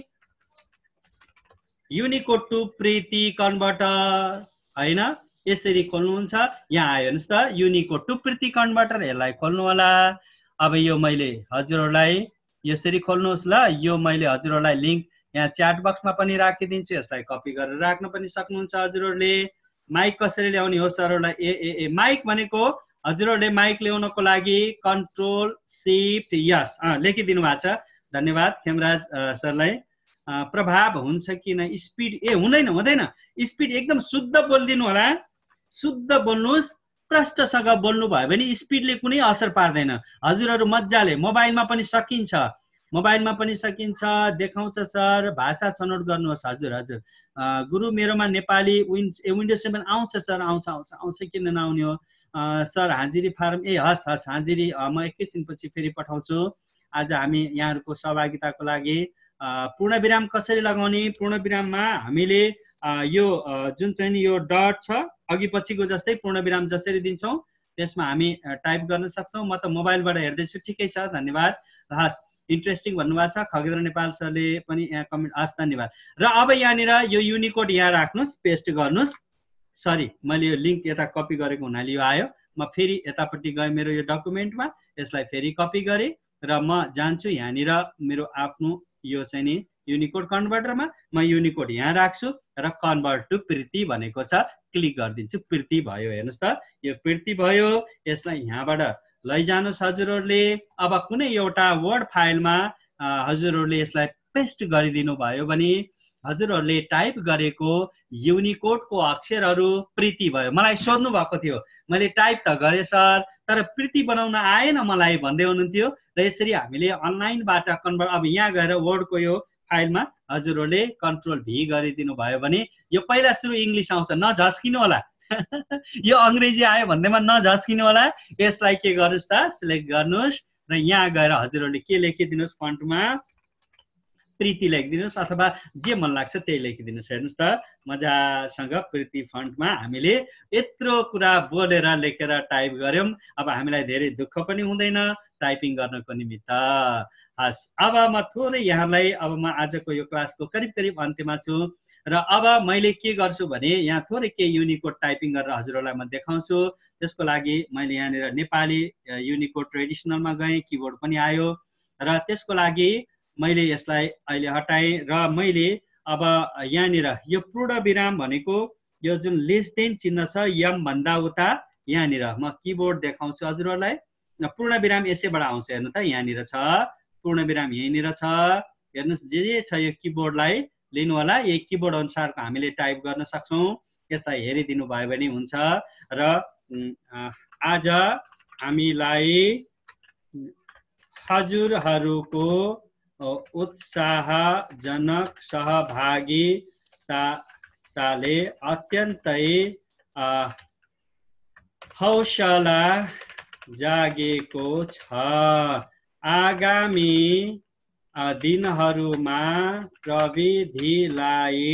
Unicode to Preeti converter होइन, यसरी खोल्नुहुन्छ। यहाँ आयो हेर्नुहोस् त, युनिकोड टु प्रीति कन्भर्टर, यसलाई खोल्नु होला। अब यो मैले हजुरहरूलाई यसरी खोल्नुहोस्। ल यो मैले हजुरहरूलाई लिङ्क यहाँ च्याट बक्समा पनि राखिदिन्छु, यसलाई कपी गरेर राख्न पनि सक्नुहुन्छ हजुरहरूले। माइक कसरी ल्याउने हो सरहरूलाई? ए ए ए माइक भनेको हजुरहरूले माइक ल्याउनको लागि कन्ट्रोल सिफ्ट यस लेखिदिनु भएको छ। धन्यवाद खेमराज सरलाई। प्रभाव हुन्छ कि न स्पिड? ए हुँदैन हुँदैन, स्पिड एकदम शुद्ध बोलिदिनु होला, शुद्ध बोल्नुहोस्। प्रष्टसँग बोल्नु भयो भने स्पिडले कुनै असर पार्दैन। हजुरहरू मजाले मोबाइलमा पनि सकिन्छ, मोबाइलमा पनि सकिन्छ, देखाउँछ सर। भाषा छनौट गर्नुहोस्। हजुर हजुर गुरु मेरोमा नेपाली विन्ड विन्डो सेभेन आउँछ सर, आउँछ आउँछ आउँछ किन नआउने हो सर? हाजिरी फारम ए हस् हस् हाजिरी म एकैछिनपछि फेरि पठाउँछु। आज हामी यहाँहरूको सहभागिताको लागि पूर्ण विराम कसरी लगाउने? पूर्ण विराममा हामीले यो जुन चाहिँ यो डट छ अघि पछिको जस्तै पूर्ण विराम जसरी दिन्छौँ त्यसमा हामी टाइप गर्न सक्छौँ। म त मोबाइलबाट हेर्दैछु। ठिकै छ, धन्यवाद। हस्, इन्ट्रेस्टिङ भन्नुभएको छ खगेन्द्र नेपाल सरले पनि यहाँ कमेन्ट। हस्, धन्यवाद। र अब यहाँनिर यो युनिकोड यहाँ राख्नुहोस्, पेस्ट गर्नुहोस्। सरी, मैले यो लिङ्क यता कपी गरेको हुनाले यो आयो। म फेरि यतापट्टि गएँ मेरो यो डकुमेन्टमा, यसलाई फेरि कपी गरेँ र म जान्छु यहाँनिर मेरो आफ्नो यो चाहिँ नि युनिकोड कन्भर्टरमा म युनिकोड यहाँ राख्छु र कन्भर्ट टु प्रीति भनेको छ, क्लिक गरिदिन्छु। प्रीति भयो, हेर्नुहोस् त यो प्रीति भयो। यसलाई यहाँबाट लैजानुहोस् हजुरहरूले। अब कुनै एउटा वर्ड फाइलमा हजुरहरूले यसलाई पेस्ट गरिदिनु भयो भने हजुरहरूले टाइप गरेको युनिकोडको अक्षरहरू प्रीति भयो। मलाई सोध्नु भएको थियो, मैले टाइप त गरेँ सर तर प्रीति बनाउन आएन मलाई भन्दै हुनुहुन्थ्यो। र यसरी हामीले अनलाइनबाट कन्भर्ट, अब यहाँ गएर वर्डको यो फाइलमा हजुरहरूले कन्ट्रोल भी गरिदिनु भयो भने यो पहिला सुरु इङ्ग्लिस आउँछ, नझस्किनु होला। यो अङ्ग्रेजी आयो भन्दैमा नझस्किनु होला। यसलाई के गर्नुहोस् त, सिलेक्ट गर्नुहोस् र यहाँ गएर हजुरहरूले के लेखिदिनुहोस्, फन्टमा प्रीति लेखिदिनुहोस् अथवा जे मन लाग्छ त्यही लेखिदिनुहोस्। हेर्नुहोस् त मजासँग प्रीति फन्टमा हामीले यत्रो कुरा बोलेर लेखेर टाइप गऱ्यौँ। अब हामीलाई धेरै दुःख पनि हुँदैन टाइपिङ गर्नको निमित्त। हस्, अब म थोरै यहाँलाई, अब म आजको यो क्लासको करिब करिब अन्त्यमा छु र अब मैले के गर्छु भने यहाँ थोरै के युनिकोड टाइपिङ गरेर हजुरहरूलाई म देखाउँछु। त्यसको लागि मैले यहाँनिर नेपाली युनिकोड ट्रेडिसनलमा गएँ, किबोर्ड पनि आयो र त्यसको लागि मैले यसलाई अहिले हटाएँ र मैले अब यहाँनिर यो पूर्ण विराम भनेको यो जुन लेस देन चिन्ह छ यम भन्दा उता यहाँनिर म किबोर्ड देखाउँछु हजुरहरूलाई। पूर्ण विराम यसैबाट आउँछ, हेर्नु त यहाँनिर छ पूर्ण विराम, यहीँनिर छ हेर्नुहोस्। जे जे छ यो किबोर्डलाई लिनु होला, यही किबोर्ड अनुसारको हामीले टाइप गर्न सक्छौँ। यसलाई हेरिदिनु भयो भने हुन्छ। र आज हामीलाई हजुरहरूको उत्साहजनक सहभागिताले अत्यन्तै हौसला जागेको छ। आगामी दिनहरूमा प्रविधिलाई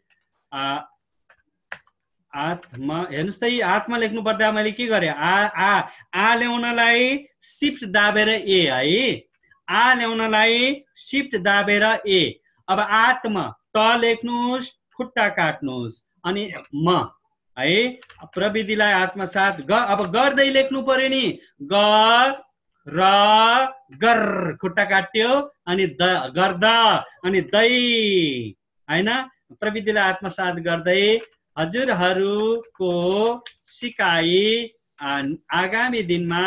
आत्मा, हेर्नुहोस् त यी आत्मा लेख्नु पर्दा मैले के गरेँ, आ आ आ ल्याउनलाई सिफ्ट दाबेर ए है, आ ल्याउनलाई सिफ्ट दाबेर ए। अब आत्म त लेख्नुहोस्, खुट्टा काट्नुहोस् अनि म है, प्रविधिलाई आत्मसात ग। अब गर्दै लेख्नु पर्यो नि, ग र गर खुट्टा काट्यो अनि द गर्दा अनि दै हैन, प्रविधिलाई आत्मसात गर्दै हजुरहरूको सिकाइ आगामी दिनमा,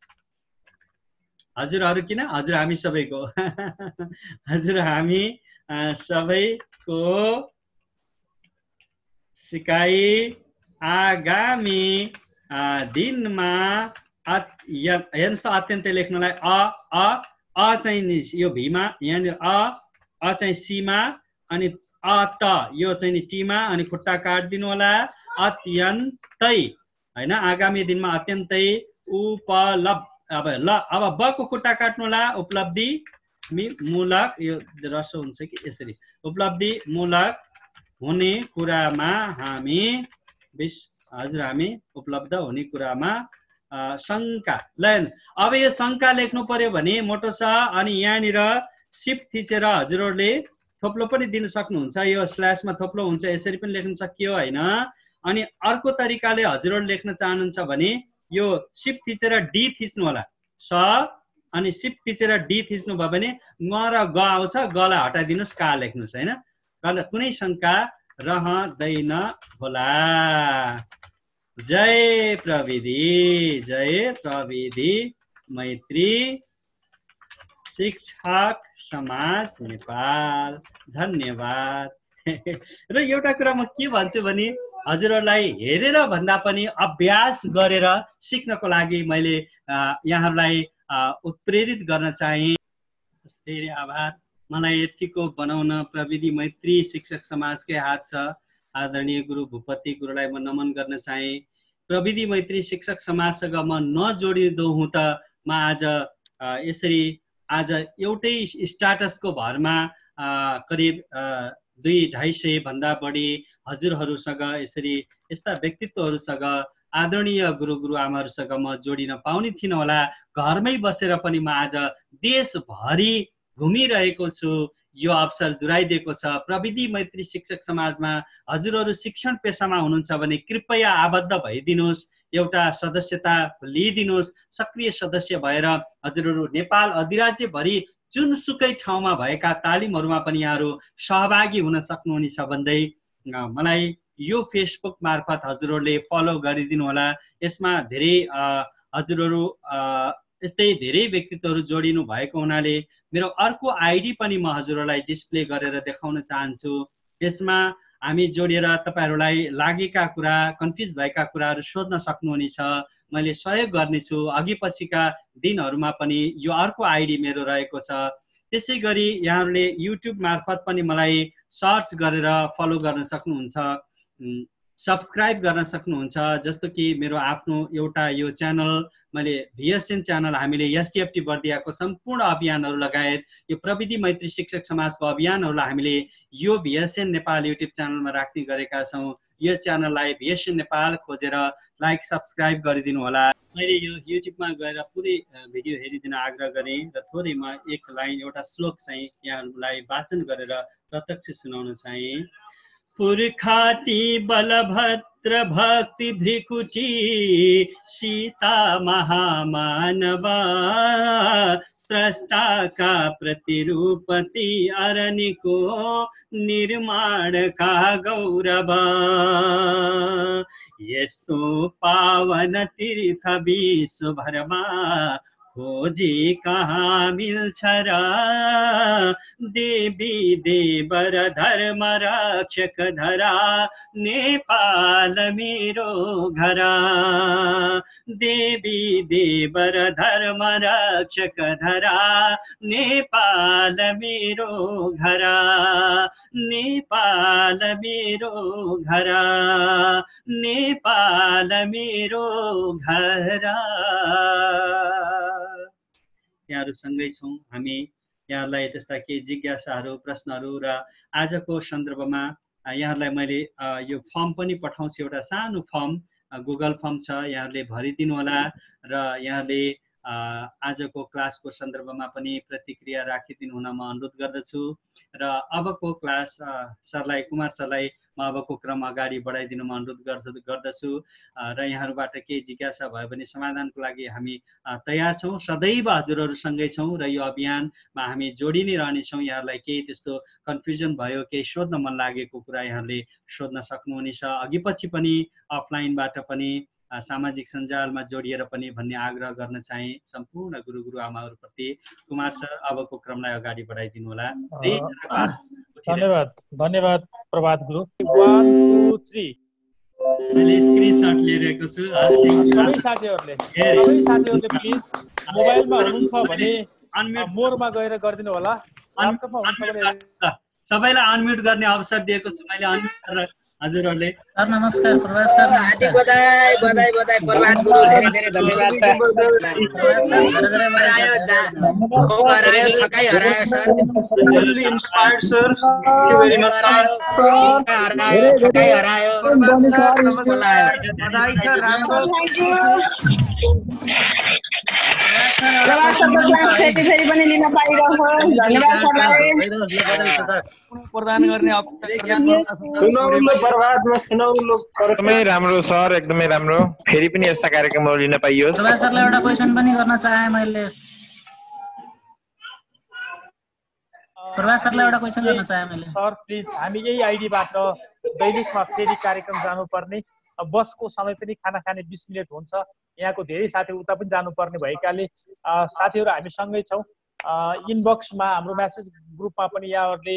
हजुरहरू किन हजुर हामी सबैको हजुर हामी सबैको सिकाइ आगामी दिनमा हेर्नुहोस् त अत्यन्तै लेख्नलाई अ अ अ चाहिँ यो भीमा, यहाँनिर अ अ चाहिँ सीमा अनि अ त यो चाहिँ नि टीमा अनि खुट्टा काटिदिनु होला। अत्यन्तै हैन, आगामी दिनमा अत्यन्तै उपलब्ध। अब ल अब ब को खुट्टा काट्नु होला, उपलब्धि मूलक, यो रसो हुन्छ कि यसरी, उपलब्धि मूलक हुने कुरामा हामी विश हजुर हामी उपलब्ध हुने कुरामा शङ्का। ल अब यो शङ्का लेख्नु पर्यो भने मोटो छ अनि यहाँनिर सिफ्ट थिचेर हजुरहरूले थोप्लो पनि दिन सक्नुहुन्छ। यो स्ल्यासमा थोप्लो हुन्छ, यसरी पनि लेख्न सकियो होइन। अनि अर्को तरिकाले हजुरहरूले लेख्न चाहनुहुन्छ भने यो सिफ्ट थिचेर डी थिच्नु होला, स अनि सिफ्ट थिचेर डी थिच्नु भयो भने ङ र ग आउँछ, गलाई हटाइदिनुहोस्, का लेख्नुहोस् होइन। कुनै शङ्का रहँदैन होला। जय प्रविधि, जय प्रविधि मैत्री शिक्षक समाज नेपाल, धन्यवाद। र एउटा कुरा म के भन्छु भने हजुरहरूलाई हेरेर भन्दा पनि अभ्यास गरेर सिक्नको लागि मैले यहाँहरूलाई उत्प्रेरित गर्न चाहे। धेरै आभार। मलाई यतिको बनाउन प्रविधि मैत्री शिक्षक समाजकै हात छ। आदरणीय गुरु भूपति गुरुलाई म नमन गर्न चाहे। प्रविधि मैत्री शिक्षक समाजसँग म नजोडिँदो हुँ त म आज यसरी आज एउटै स्टाटसको भरमा करिब दुई ढाई सय भन्दा बढी हजुरहरूसँग यसरी यस्ता व्यक्तित्वहरूसँग आदरणीय गुरु गुरुआमाहरूसँग म जोडिन पाउने थिइनँ होला। घरमै बसेर पनि म आज देशभरि घुमिरहेको छु। यो अवसर जुराइदिएको छ। प्रविधि मैत्री शिक्षक समाजमा हजुरहरू शिक्षण पेसामा हुनुहुन्छ भने कृपया आबद्ध भइदिनुहोस्, एउटा सदस्यता लिइदिनुहोस्, सक्रिय सदस्य भएर हजुरहरू नेपाल अधिराज्यभरि जुनसुकै ठाउँमा भएका तालिमहरूमा पनि यहाँहरू सहभागी हुन सक्नुहुनेछ भन्दै मलाई यो फेसबुक मार्फत हजुरहरूले फलो गरिदिनु होला। यसमा धेरै हजुरहरू यस्तै धेरै व्यक्तित्वहरू जोडिनु भएको हुनाले मेरो अर्को आइडी पनि म हजुरहरूलाई डिस्प्ले गरेर देखाउन चाहन्छु। यसमा हामी जोडिएर तपाईँहरूलाई लागेका कुरा, कन्फ्युज भएका कुराहरू सोध्न सक्नुहुनेछ। मैले सहयोग गर्नेछु। अघि पछिका दिनहरूमा पनि यो अर्को आइडी मेरो रहेको छ। त्यसै गरी यहाँहरूले युट्युब मार्फत पनि मलाई सर्च गरेर फलो गर्न सक्नुहुन्छ, सब्सक्राइब गर्न सक्नुहुन्छ। जस्तो कि मेरो आफ्नो एउटा यो च्यानल मैले भिएसएन च्यानल हामीले एसडिएफटी बर्दियाको सम्पूर्ण अभियानहरू लगायत यो प्रविधि मैत्री शिक्षक समाजको अभियानहरूलाई हामीले यो भिएसएन नेपाल युट्युब च्यानलमा राख्ने गरेका छौँ। यो च्यानललाई भिएसएन नेपाल खोजेर लाइक सब्सक्राइब गरिदिनु होला। मैले यो युट्युबमा गएर पुरै भिडियो हेरिदिन आग्रह गरेँ र थोरै म एक लाइन एउटा श्लोक चाहिँ यहाँहरूलाई वाचन गरेर प्रत्यक्ष सुनाउन चाहेँ। पुरखाती बलभद्र भक्ति भृकुची सीता महामानवा स्रष्टा का प्रतिरूपति अरनिको निर्माण का गौरव यस्तो पावन तीर्थ विश्वभरमा खोजी कहाँ मिल्छ र देवी देवर धर्म रक्षक धरा नेपाल मेरो घरा देवी देवर धर्म रक्षक धरा नेपाल मेरो घरा नेपाल मेरो घरा नेपाल मेरो घरा। यहाँहरू सँगै छौँ हामी। यहाँहरूलाई त्यस्ता केही जिज्ञासाहरू, प्रश्नहरू र आजको सन्दर्भमा यहाँहरूलाई मैले यो फर्म पनि पठाउँछु। एउटा सानो फर्म गुगल फर्म छ, यहाँहरूले भरिदिनु होला र यहाँहरूले आजको क्लासको सन्दर्भमा पनि प्रतिक्रिया राखिदिनु हुन म अनुरोध गर्दछु। र अबको क्लास सरलाई, कुमार सरलाई म अबको क्रम अगाडि बढाइदिनु म अनुरोध गर्दछु र यहाँहरूबाट केही जिज्ञासा भयो भने समाधानको लागि हामी तयार छौँ। सदैव हजुरहरूसँगै छौँ र यो अभियानमा हामी जोडि नै रहनेछौँ। यहाँहरूलाई केही त्यस्तो कन्फ्युजन भयो, केही सोध्न मन लागेको कुरा यहाँहरूले सोध्न सक्नुहुनेछ। अघि पछि पनि अफलाइनबाट पनि सामाजिक सञ्जालमा जोडिएर पनि भन्ने आग्रह गर्न चाहे सम्पूर्ण गुरु गुरु आमाहरूप्रति। कुमार सर अबको क्रमलाई अगाडि बढाइदिनु होला। धन्यवाद धन्यवाद प्रभात गुरु। वान टू थ्री मैले स्क्रिनशट लिइरहेको छु। सबै साथीहरूले सबै साथीहरूले प्लिज मोबाइलमा हुनुहुन्छ भने मोरमा गएर गरिदिनु होला। ल्यापटपमा हुनुहुन्छ भने सबैलाई अनम्युट गर्ने अवसर दिएको छु मैले। अनम्युट गरेर हजुरहरूले सर नमस्कार। प्रभात सर हार्दिक बधाई बधाई बधाई प्रभात गुरु, धेरै धेरै धन्यवाद छ। हरायो थकाइ हरायो sir, really inspired sir, thank you very much sir. हरायो थकाइ हरायो बधाई छ। राम्रो प्रभात सरको फेरि फेरि पनि लिन पाइरहेको धन्यवाद सरलाई। प्रदान गर्ने सुनाउनु प्रभातमा सुनाउनु एकदमै राम्रो सर, एकदमै राम्रो। फेरि पनि यस्ता कार्यक्रमहरू लिन पाइयोस्। प्रभात सरलाई एउटा क्वेसन पनि गर्न चाहे मैले। प्रभात सरलाई एउटा क्वेसन गर्न चाहे मैले। सर प्लिज हामी यही आइडीबाट दैनिकमा फेरि कार्यक्रम जानुपर्ने, बसको समय पनि खाना खाने बिस मिनट हुन्छ। यहाँको धेरै साथीहरू उता पनि जानुपर्ने भएकाले साथीहरू हामी सँगै छौँ। इनबक्समा हाम्रो मेसेज ग्रुपमा पनि यहाँहरूले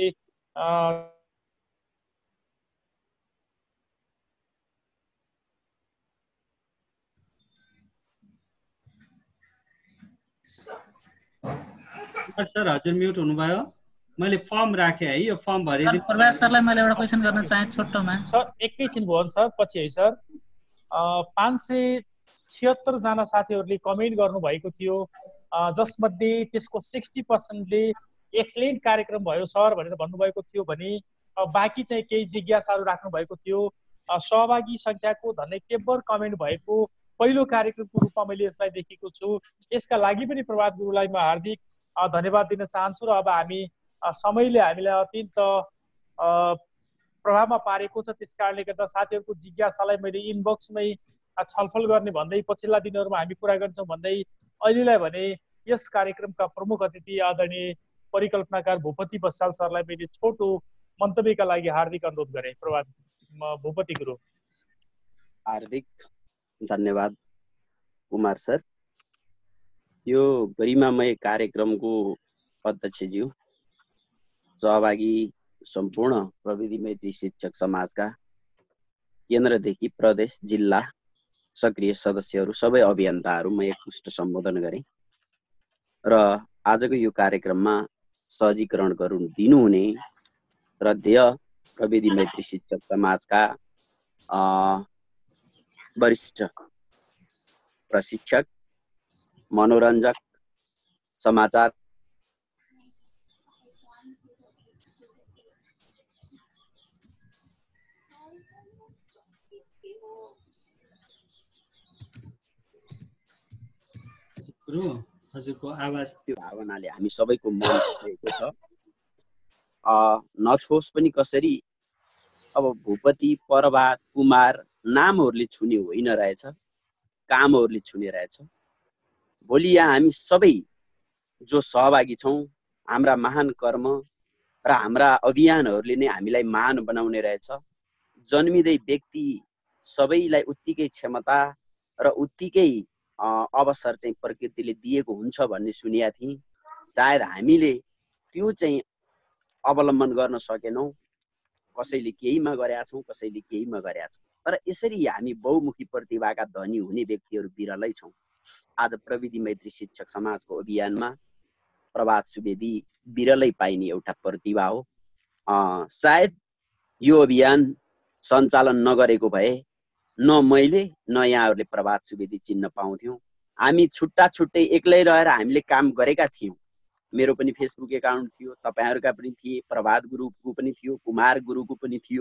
सर हजुर म्युट हुनुभयो। मैले फर्म राखेँ है, यो फर्म भरिदिनु। प्रभात सरलाई मैले एउटा क्वेसन गर्न चाहे छोटोमा। सर एकैछिन भयो सर, पछि है सर। पाँच सय छिहत्तर जना साथीहरूले कमेन्ट गर्नुभएको थियो, जसमध्ये त्यसको सिक्सटी पर्सेन्टले एक्सलेन्ट कार्यक्रम भयो सर भनेर भन्नुभएको थियो भने बाँकी चाहिँ केही जिज्ञासाहरू राख्नु भएको थियो। सहभागी सङ्ख्याको धन्य टेब्बर कमेन्ट भएको पहिलो कार्यक्रमको रूपमा मैले यसलाई देखेको छु। यसका लागि पनि प्रभात गुरुलाई म हार्दिक धन्यवाद दिन चाहन्छु। र अब हामी समयले हामीलाई अत्यन्त प्रभावमा पारेको छ, त्यस कारणले गर्दा साथीहरूको जिज्ञासालाई मैले इनबक्समै छलफल गर्ने भन्दै पछिल्ला दिनहरूमा हामी कुरा गर्छौँ भन्दै अहिलेलाई भने यस कार्यक्रमका प्रमुख अतिथि आदरणीय परिकल्पनाकार भूपति बस्याल सरलाई मैले छोटो मन्तव्यका लागि हार्दिक अनुरोध गरेँ। प्रभात भूपति गुरु। हार्दिक धन्यवाद कुमार सर। यो गरिमामय कार्यक्रमको अध्यक्षज्यू, सहभागी सम्पूर्ण प्रविधि मैत्री शिक्षक समाजका केन्द्रदेखि प्रदेश जिल्ला सक्रिय सदस्यहरू, सबै अभियन्ताहरू म एकमुष्ट सम्बोधन गरेँ र आजको यो कार्यक्रममा सहजीकरण गरू दिनुहुने र ध्येय प्रविधि मैत्री शिक्षक समाजका वरिष्ठ प्रशिक्षक, मनोरञ्जक, समाचार हजुरको आवाज त्यो भावनाले हामी सबैको मन छुएको छ। नछोस् पनि कसरी, अब भूपति, प्रभात, कुमार नामहरूले छुने होइन रहेछ, कामहरूले छुने रहेछ। भोलि यहाँ हामी सबै जो सहभागी छौँ, हाम्रा महान कर्म र हाम्रा अभियानहरूले नै हामीलाई महान बनाउने रहेछ। जन्मिँदै व्यक्ति सबैलाई उत्तिकै क्षमता र उत्तिकै अवसर चाहिँ प्रकृतिले दिएको हुन्छ भन्ने सुनेका थिएँ। सायद हामीले त्यो चाहिँ अवलम्बन गर्न सकेनौँ। कसैले केहीमा गरेका छौँ, कसैले केहीमा गरेका छौँ। तर यसरी हामी बहुमुखी प्रतिभाका धनी हुने व्यक्तिहरू विरलै छौँ। आज प्रविधि मैत्री शिक्षक समाजको अभियानमा प्रभात सुवेदी विरलै पाइने एउटा प्रतिभा हो। सायद यो अभियान सञ्चालन नगरेको भए न मैले न यहाँहरूले प्रभात सुवेदी चिन्न पाउँथ्यौँ। हामी छुट्टा छुट्टै एक्लै रहेर हामीले काम गरेका थियौँ। मेरो पनि फेसबुक एकाउन्ट थियो, तपाईँहरूका पनि थिए, प्रभात गुरुको पनि थियो, कुमार गुरुको पनि थियो।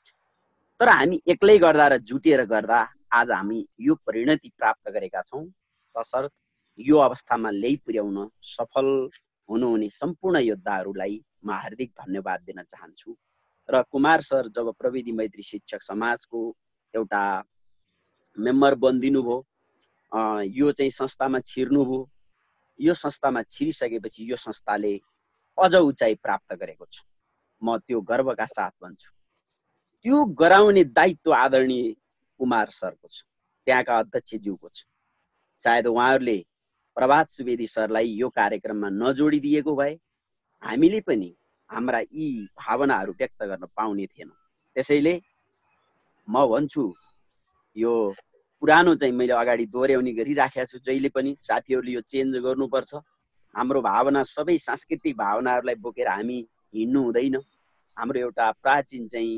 तर हामी एक्लै गर्दा र जुटेर गर्दा आज हामी यो परिणति प्राप्त गरेका छौँ। तसर्थ यो अवस्थामा ल्याइ पुर्याउन सफल हुनुहुने सम्पूर्ण योद्धाहरूलाई म हार्दिक धन्यवाद दिन चाहन्छु। र कुमार सर जब प्रविधि मैत्री शिक्षक समाजको एउटा मेम्बर बनिदिनु भयो, यो चाहिँ संस्थामा छिर्नुभयो, यो संस्थामा छिरिसकेपछि यो संस्थाले अझ उचाइ प्राप्त गरेको छ। म त्यो गर्वका साथ भन्छु। त्यो गराउने दायित्व आदरणीय कुमार सरको छ, त्यहाँका अध्यक्षज्यूको छ। सायद उहाँहरूले प्रभात सुवेदी सरलाई यो कार्यक्रममा नजोडिदिएको भए हामीले पनि हाम्रा यी भावनाहरू व्यक्त गर्न पाउने थिएनौँ। त्यसैले म भन्छु, यो पुरानो चाहिँ मैले अगाडि दोहोऱ्याउने गरिराखेको छु जहिले पनि, साथीहरूले यो चेन्ज गर्नुपर्छ। हाम्रो भावना सबै सांस्कृतिक भावनाहरूलाई बोकेर हामी हिँड्नु हुँदैन। हाम्रो एउटा प्राचीन चाहिँ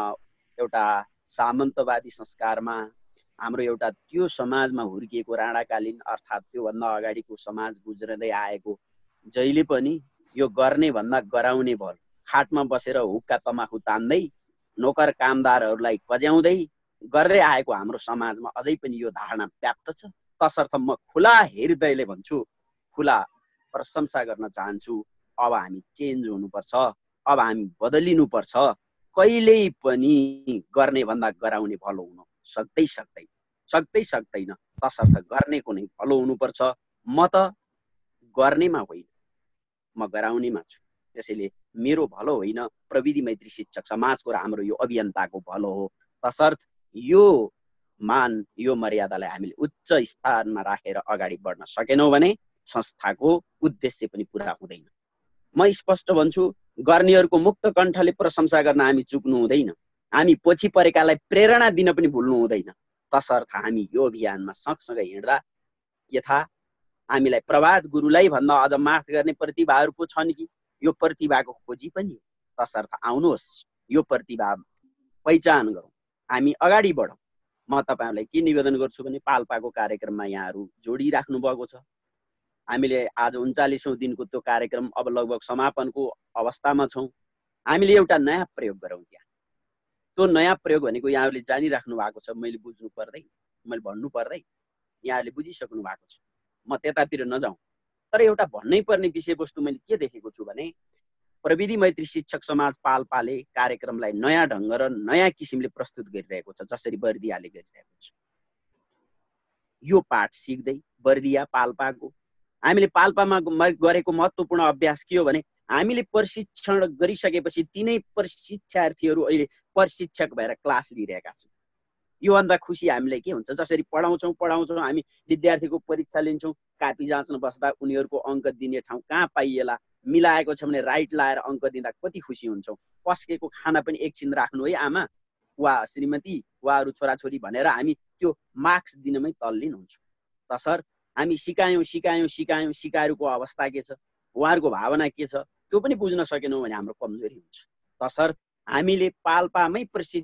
एउटा सामन्तवादी संस्कारमा, हाम्रो एउटा त्यो समाजमा हुर्किएको राणाकालीन अर्थात् त्योभन्दा अगाडिको समाज गुज्रदै आएको, जहिले पनि यो गर्ने भन्दा गराउने भल, खाटमा बसेर हुक्का तमाखु तान्दै नोकर कामदारहरूलाई बजाउँदै गर्दै आएको हाम्रो समाजमा अझै पनि यो धारणा व्याप्त छ। तसर्थ म खुला हृदयले भन्छु, खुला प्रशंसा गर्न चाहन्छु। अब हामी चेन्ज हुनुपर्छ, अब हामी बदलिनुपर्छ। कहिल्यै पनि गर्ने भन्दा गराउने भलो हुन सक्दै सक्दैन सक्दै सक्दैन तसर्थ गर्नेको नै भलो हुनुपर्छ। म त गर्नेमा होइन, म गराउनेमा छु। त्यसैले मेरो भलो होइन, प्रविधि मैत्री शिक्षक समाजको र हाम्रो यो अभियन्ताको भलो हो। तसर्थ यो मान, यो मर्यादालाई हामीले उच्च स्थानमा राखेर अगाडि बढ्न सकेनौँ भने संस्थाको उद्देश्य पनि पुरा हुँदैन। म स्पष्ट भन्छु, गर्नेहरूको मुक्त कण्ठले प्रशंसा गर्न हामी चुक्नु हुँदैन। हामी पछि परेकालाई प्रेरणा दिन पनि भुल्नु हुँदैन। तसर्थ हामी यो अभियानमा सँगसँगै हिँड्दा के थाहा, हामीलाई प्रभात गुरुलाई भन्दा अझ माथ गर्ने प्रतिभाहरू पो छन् कि, यो प्रतिभाको खोजी पनि। तसर्थ आउनुहोस्, यो प्रतिभा पहिचान गरौँ, हामी अगाडि बढौँ। म तपाईँहरूलाई के निवेदन गर्छु भने, पाल्पाको कार्यक्रममा यहाँहरू जोडिराख्नु भएको छ। हामीले आज उन्चालिसौँ दिनको त्यो कार्यक्रम अब लगभग समापनको अवस्थामा छौँ। हामीले एउटा नयाँ प्रयोग गरौँ त्यहाँ। त्यो नयाँ प्रयोग भनेको यहाँहरूले जानिराख्नु भएको छ, मैले बुझ्नु पर्दै, मैले भन्नु पर्दै, यहाँहरूले बुझिसक्नु भएको छ। म त्यतातिर नजाउँ। तर एउटा भन्नै पर्ने विषयवस्तु मैले के देखेको छु भने, प्रविधि मैत्री शिक्षक समाज पाल्पाले कार्यक्रमलाई नयाँ ढङ्ग र नयाँ किसिमले प्रस्तुत गरिरहेको छ, जसरी बर्दियाले गरिरहेको छ। यो पाठ सिक्दै बर्दिया पाल्पाको हामीले पाल्पामा गरेको महत्त्वपूर्ण अभ्यास के हो भने हामीले प्रशिक्षण गरिसकेपछि तिनै प्रशिक्षार्थीहरू अहिले प्रशिक्षक भएर क्लास लिइरहेका छन्। योभन्दा खुसी हामीलाई के हुन्छ? जसरी पढाउँछौँ पढाउँछौँ हामी विद्यार्थीको परीक्षा लिन्छौँ, कापी जाँच्न बस्दा उनीहरूको अङ्क दिने ठाउँ कहाँ पाइएला, मिलाएको छ भने राइट लाएर अङ्क दिँदा कति खुसी हुन्छौँ। पस्केको खाना पनि एकछिन राख्नु है आमा वा श्रीमती वा अरू छोराछोरी भनेर हामी त्यो मार्क्स दिनमै तल्लीन हुन्छौँ। तसर्थ हामी सिकायौँ सिकायौँ सिकायौँ सिकारुको अवस्था के छ, उहाँहरूको भावना के छ त्यो पनि बुझ्न सकेनौँ भने हाम्रो कमजोरी हुन्छ। तसर्थ हामीले पाल्पामै प्रसिद्ध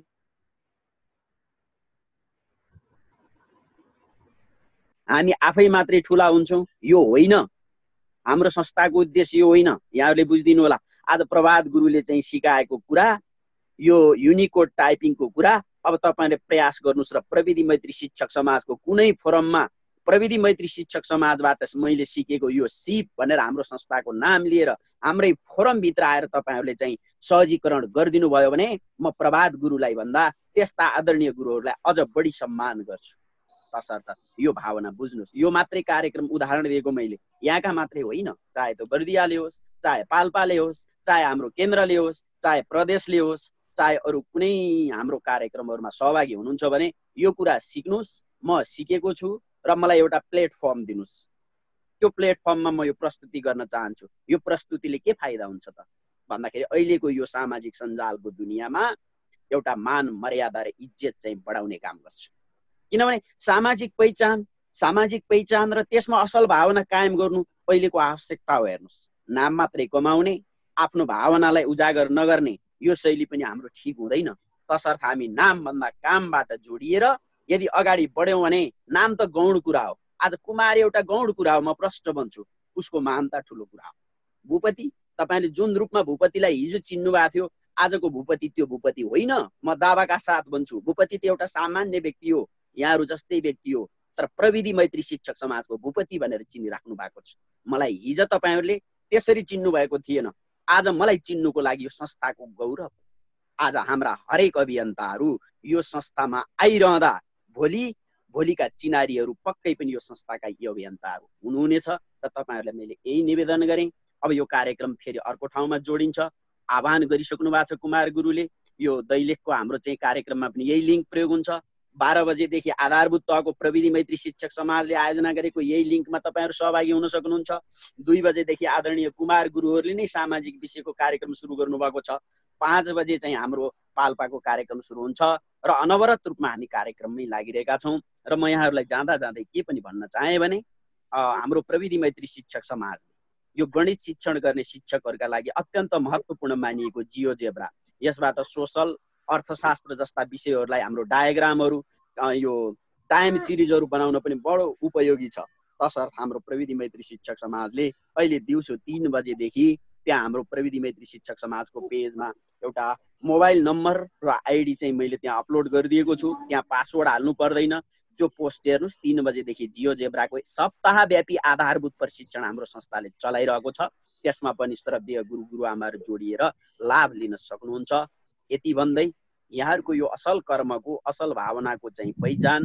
हामी आफै मात्रै ठुला हुन्छौँ यो होइन। हाम्रो संस्थाको उद्देश्य यो होइन, यहाँहरूले बुझिदिनु होला। आज प्रभात गुरुले चाहिँ सिकाएको कुरा यो युनिकोड टाइपिङको कुरा अब तपाईँले प्रयास गर्नुहोस् र प्रविधि मैत्री शिक्षक समाजको कुनै फोरममा प्रविधि मैत्री शिक्षक समाजबाट मैले सिकेको यो सिप भनेर हाम्रो संस्थाको नाम लिएर हाम्रै फोरमभित्र आएर तपाईँहरूले चाहिँ सहजीकरण गरिदिनु भयो भने म प्रभात गुरुलाई भन्दा त्यस्ता आदरणीय गुरुहरूलाई अझ बढी सम्मान गर्छु। तसर्थ यो भावना बुझ्नुहोस्। यो मात्रै कार्यक्रम उदाहरण दिएको मैले, यहाँका मात्रै होइन, चाहे त्यो बर्दियाले होस्, चाहे पाल्पाले होस्, चाहे हाम्रो केन्द्रले होस्, चाहे प्रदेशले होस्, चाहे अरू कुनै हाम्रो कार्यक्रमहरूमा सहभागी हुनुहुन्छ भने यो कुरा सिक्नुहोस्। म सिकेको छु र मलाई एउटा प्लेटफर्म दिनुहोस्। त्यो प्लेटफर्ममा म यो प्रस्तुति गर्न चाहन्छु। यो प्रस्तुतिले के फाइदा हुन्छ त भन्दाखेरि अहिलेको यो सामाजिक सञ्जालको दुनियाँमा एउटा मान मर्यादा र इज्जत चाहिँ बढाउने काम गर्छ। किनभने सामाजिक पहिचान सामाजिक पहिचान र त्यसमा असल भावना कायम गर्नु अहिलेको आवश्यकता हो। हेर्नुहोस्, नाम मात्रै कमाउने, आफ्नो भावनालाई उजागर नगर्ने यो शैली पनि हाम्रो ठिक हुँदैन। तसर्थ हामी नामभन्दा कामबाट जोडिएर यदि अगाडि बढ्यौँ भने नाम त गौण कुरा हो। आज कुमार एउटा गौण कुरा हो, म प्रष्ट भन्छु, उसको महानता ठुलो कुरा हो। भूपति, तपाईँले जुन रूपमा भूपतिलाई हिजो चिन्नु भएको थियो आजको भूपति त्यो भूपति होइन। म दावाका साथ भन्छु भूपति त एउटा सामान्य व्यक्ति हो, यहाँहरू जस्तै व्यक्ति हो, तर प्रविधि मैत्री शिक्षक समाजको भूपति भनेर चिनिराख्नु भएको छ। मलाई हिजो तपाईँहरूले त्यसरी चिन्नु भएको थिएन, आज मलाई चिन्नुको लागि यो संस्थाको गौरव। आज हाम्रा हरेक अभियन्ताहरू यो संस्थामा आइरहँदा भोलि भोलिका चिनारीहरू पक्कै पनि यो संस्थाका यो अभियन्ताहरू हुनुहुनेछ र तपाईँहरूलाई मैले यही निवेदन गरेँ। अब यो कार्यक्रम फेरि अर्को ठाउँमा जोडिन्छ। आह्वान गरिसक्नु भएको छ कुमार गुरुले। यो दैलेखको हाम्रो चाहिँ कार्यक्रममा पनि यही लिङ्क प्रयोग हुन्छ। बाह्र बजेदेखि आधारभूत तहको प्रविधि मैत्री शिक्षक समाजले आयोजना गरेको यही लिङ्कमा तपाईँहरू सहभागी हुन सक्नुहुन्छ। दुई बजेदेखि आदरणीय कुमार गुरुहरूले नै सामाजिक विषयको कार्यक्रम सुरु गर्नुभएको छ। पाँच बजे चाहिँ हाम्रो पाल्पाको कार्यक्रम सुरु हुन्छ र अनवरत रूपमा हामी कार्यक्रममै लागिरहेका छौँ। र म यहाँहरूलाई जाँदा जाँदै के पनि भन्न चाहेँ भने हाम्रो प्रविधि मैत्री शिक्षक समाजले यो गणित शिक्षण गर्ने शिक्षकहरूका लागि अत्यन्त महत्त्वपूर्ण मानिएको जियो जेब्रा, यसबाट सोसल अर्थशास्त्र जस्ता विषयहरूलाई हाम्रो डायग्रामहरू यो टाइम सिरिजहरू बनाउन पनि बडो उपयोगी छ। तसर्थ हाम्रो प्रविधि मैत्री शिक्षक समाजले अहिले दिउँसो तीन बजेदेखि त्यहाँ हाम्रो प्रविधि मैत्री शिक्षक समाजको पेजमा एउटा मोबाइल नम्बर र आइडी चाहिँ मैले त्यहाँ अपलोड गरिदिएको छु। त्यहाँ पासवर्ड हाल्नु पर्दैन। त्यो पोस्ट हेर्नुहोस्। तीन बजेदेखि जियो जेब्राको सप्ताहव्यापी आधारभूत प्रशिक्षण हाम्रो संस्थाले चलाइरहेको छ। त्यसमा पनि श्रद्धेय गुरु गुरुआमाहरू जोडिएर लाभ लिन सक्नुहुन्छ। यति भन्दै यहाँहरूको यो असल कर्मको असल भावनाको चाहिँ पहिचान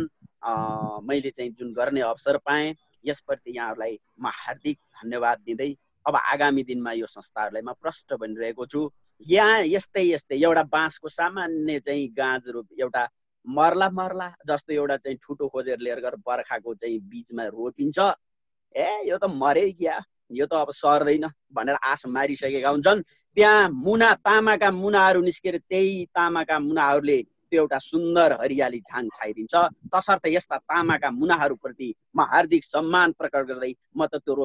मैले चाहिँ जुन गर्ने अवसर पाएँ यसप्रति यहाँहरूलाई म हार्दिक धन्यवाद दिँदै अब आगामी दिनमा यो संस्थाहरूलाई म प्रष्ट बनिरहेको छु। यहाँ यस्तै यस्तै एउटा बाँसको सामान्य चाहिँ गाँज रोप एउटा मर्ला मर्ला जस्तो एउटा चाहिँ ठुटो खोजेर लिएर गएर बर्खाको चाहिँ बिचमा रोपिन्छ, ए यो त मरे क्या, यो त अब सर्दैन भनेर आश मारिसकेका हुन्छन्। त्यहाँ मुना तामाका मुनाहरू निस्केर त्यही तामाका मुनाहरूले त्यो एउटा सुन्दर हरियाली झाङ छाइदिन्छ। तसर्थ यस्ता तामाका मुनाहरूप्रति म हार्दिक सम्मान प्रकट गर्दै म त त्यो रोप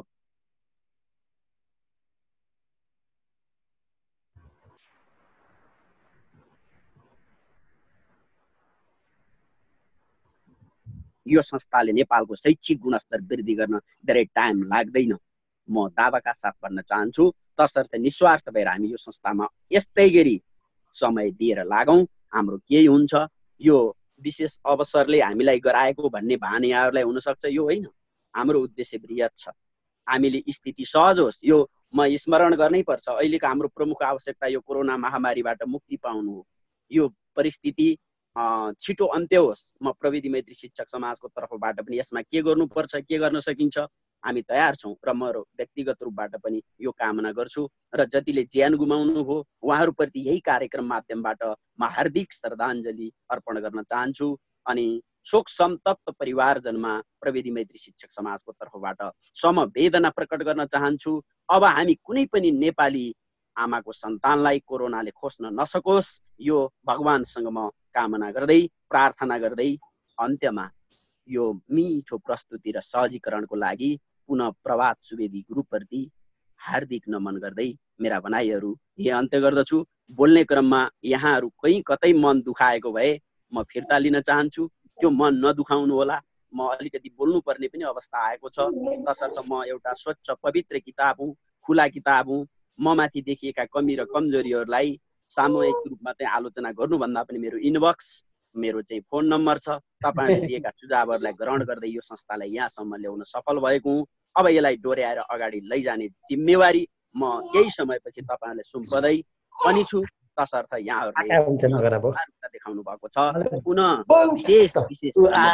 यो संस्थाले नेपालको शैक्षिक गुणस्तर वृद्धि गर्न धेरै टाइम लाग्दैन, म दावाका साथ भन्न चाहन्छु। तसर्थ निस्वार्थ भएर हामी यो संस्थामा यस्तै गरी समय दिएर लागौँ। हाम्रो केही हुन्छ यो विशेष अवसरले हामीलाई गराएको भन्ने भान यहाँहरूलाई हुनसक्छ, यो होइन। हाम्रो उद्देश्य बृहत छ। हामीले स्थिति सहज होस् यो म स्मरण गर्नै पर्छ। अहिलेको हाम्रो प्रमुख आवश्यकता यो कोरोना महामारीबाट मुक्ति पाउनु हो। यो परिस्थिति छिटो अन्त्य होस्। म प्रविधि मैत्री शिक्षक समाजको तर्फबाट पनि यसमा के गर्नुपर्छ, के गर्न सकिन्छ हामी तयार छौँ र म व्यक्तिगत रूपबाट पनि यो कामना गर्छु र जतिले ज्यान गुमाउनु हो उहाँहरूप्रति यही कार्यक्रम माध्यमबाट म हार्दिक श्रद्धाञ्जली अर्पण गर्न चाहन्छु अनि शोक संतप्त परिवारजनमा प्रविधि मैत्री शिक्षक समाजको तर्फबाट समवेदना प्रकट गर्न चाहन्छु। अब हामी कुनै पनि नेपाली आमाको सन्तानलाई कोरोनाले खोज्न नसकोस् यो भगवानसँग म कामना गर्दै प्रार्थना गर्दै अन्त्यमा यो मिठो प्रस्तुति र सहजीकरणको लागि पुनः प्रभात सुवेदी ग्रुपप्रति हार्दिक नमन गर्दै मेरा भनाइहरू यही अन्त्य गर्दछु। बोल्ने क्रममा यहाँहरू कहीँ कतै मन दुखाएको भए म फिर्ता लिन चाहन्छु, त्यो मन नदुखाउनु होला। म अलिकति बोल्नु पर्ने पनि अवस्था आएको छ, तसर्थ म एउटा स्वच्छ पवित्र किताब हुँ, खुला किताब हुँ। म माथि देखिएका कमी र कमजोरीहरूलाई सामूहिक रूपमा चाहिँ आलोचना गर्नुभन्दा पनि मेरो इनबक्स मेरो चाहिँ फोन नम्बर छ, तपाईँहरूले दिएका सुझावहरूलाई ग्रहण गर्दै यो संस्थालाई यहाँसम्म ल्याउन सफल भएको हुँ। अब यसलाई डोर्याएर अगाडि लैजाने जिम्मेवारी म केही समयपछि तपाईँहरूले सुम्पदै पनि छु। तसर्थ यहाँहरूले देखाउनु भएको छ। पुनः विशेष विशेष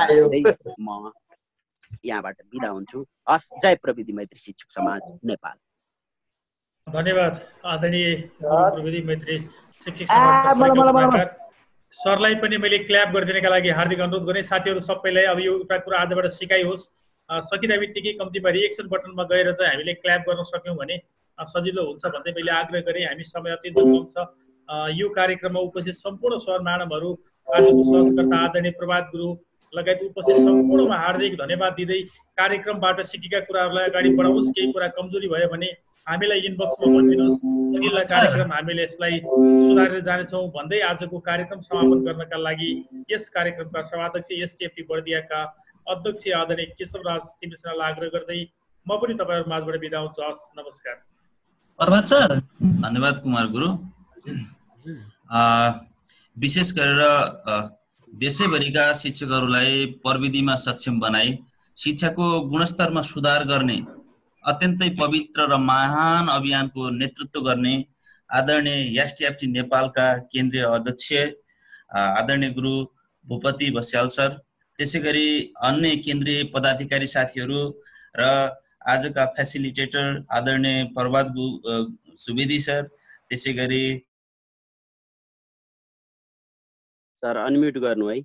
म यहाँबाट बिदा हुन्छु। हस्, जय प्रविधि मैत्री शिक्षक समाज नेपाल। धन्यवाद आदरणीय प्रविधि मैत्री शिक्षक समाजका सरलाई पनि मैले क्ल्याप गरिदिनका लागि हार्दिक अनुरोध गरेँ। साथीहरू सबैलाई अब यो एउटा कुरा आजबाट सिकाइ होस्, सकिँदा बित्तिकै कम्तीमा रिएक्सन बटनमा गएर चाहिँ हामीले क्ल्याप गर्न सक्यौँ भने सजिलो हुन्छ भन्दै मैले आग्रह गरेँ। हामी समय अत्यन्त कम छ। यो कार्यक्रममा उपस्थित सम्पूर्ण सर म्याडमहरू, आजको सहकर्ता आदरणीय प्रभात गुरु लगायत उपस्थित सम्पूर्णमा हार्दिक धन्यवाद दिँदै कार्यक्रमबाट सिकेका कुराहरूलाई अगाडि बढाउनुहोस्। केही कुरा कमजोरी भयो भने हामीलाई इनबक्समा भनिदिनुहोस्, अघिल्ला कार्यक्रम हामीले यसलाई सुधारेर जानेछौँ भन्दै आजको कार्यक्रम समापन गर्नका लागि यस कार्यक्रमका सभाध्यक्ष एसटिएफटी बर्दियाका अध्यक्ष आदरणीय केशवराज तिमीसँगलाई आग्रह गर्दै म पनि तपाईँहरू माझबाट बिदा हुन्छु। हस्, नमस्कार। प्रभात सर। धन्यवाद कुमार गुरु। विशेष गरेर देशैभरिका शिक्षकहरूलाई प्रविधिमा सक्षम बनाई शिक्षाको गुणस्तरमा सुधार गर्ने अत्यन्तै पवित्र र महान अभियानको नेतृत्व गर्ने आदरणीय एसटिएफटी नेपालका केन्द्रीय अध्यक्ष आदरणीय गुरु भूपति बस्याल सर, त्यसै गरी अन्य केन्द्रीय पदाधिकारी साथीहरू र आजका फेसिलिटेटर आदरणीय प्रभात सुवेदी सर, त्यसै गरी सर अनम्युट गर्नु है।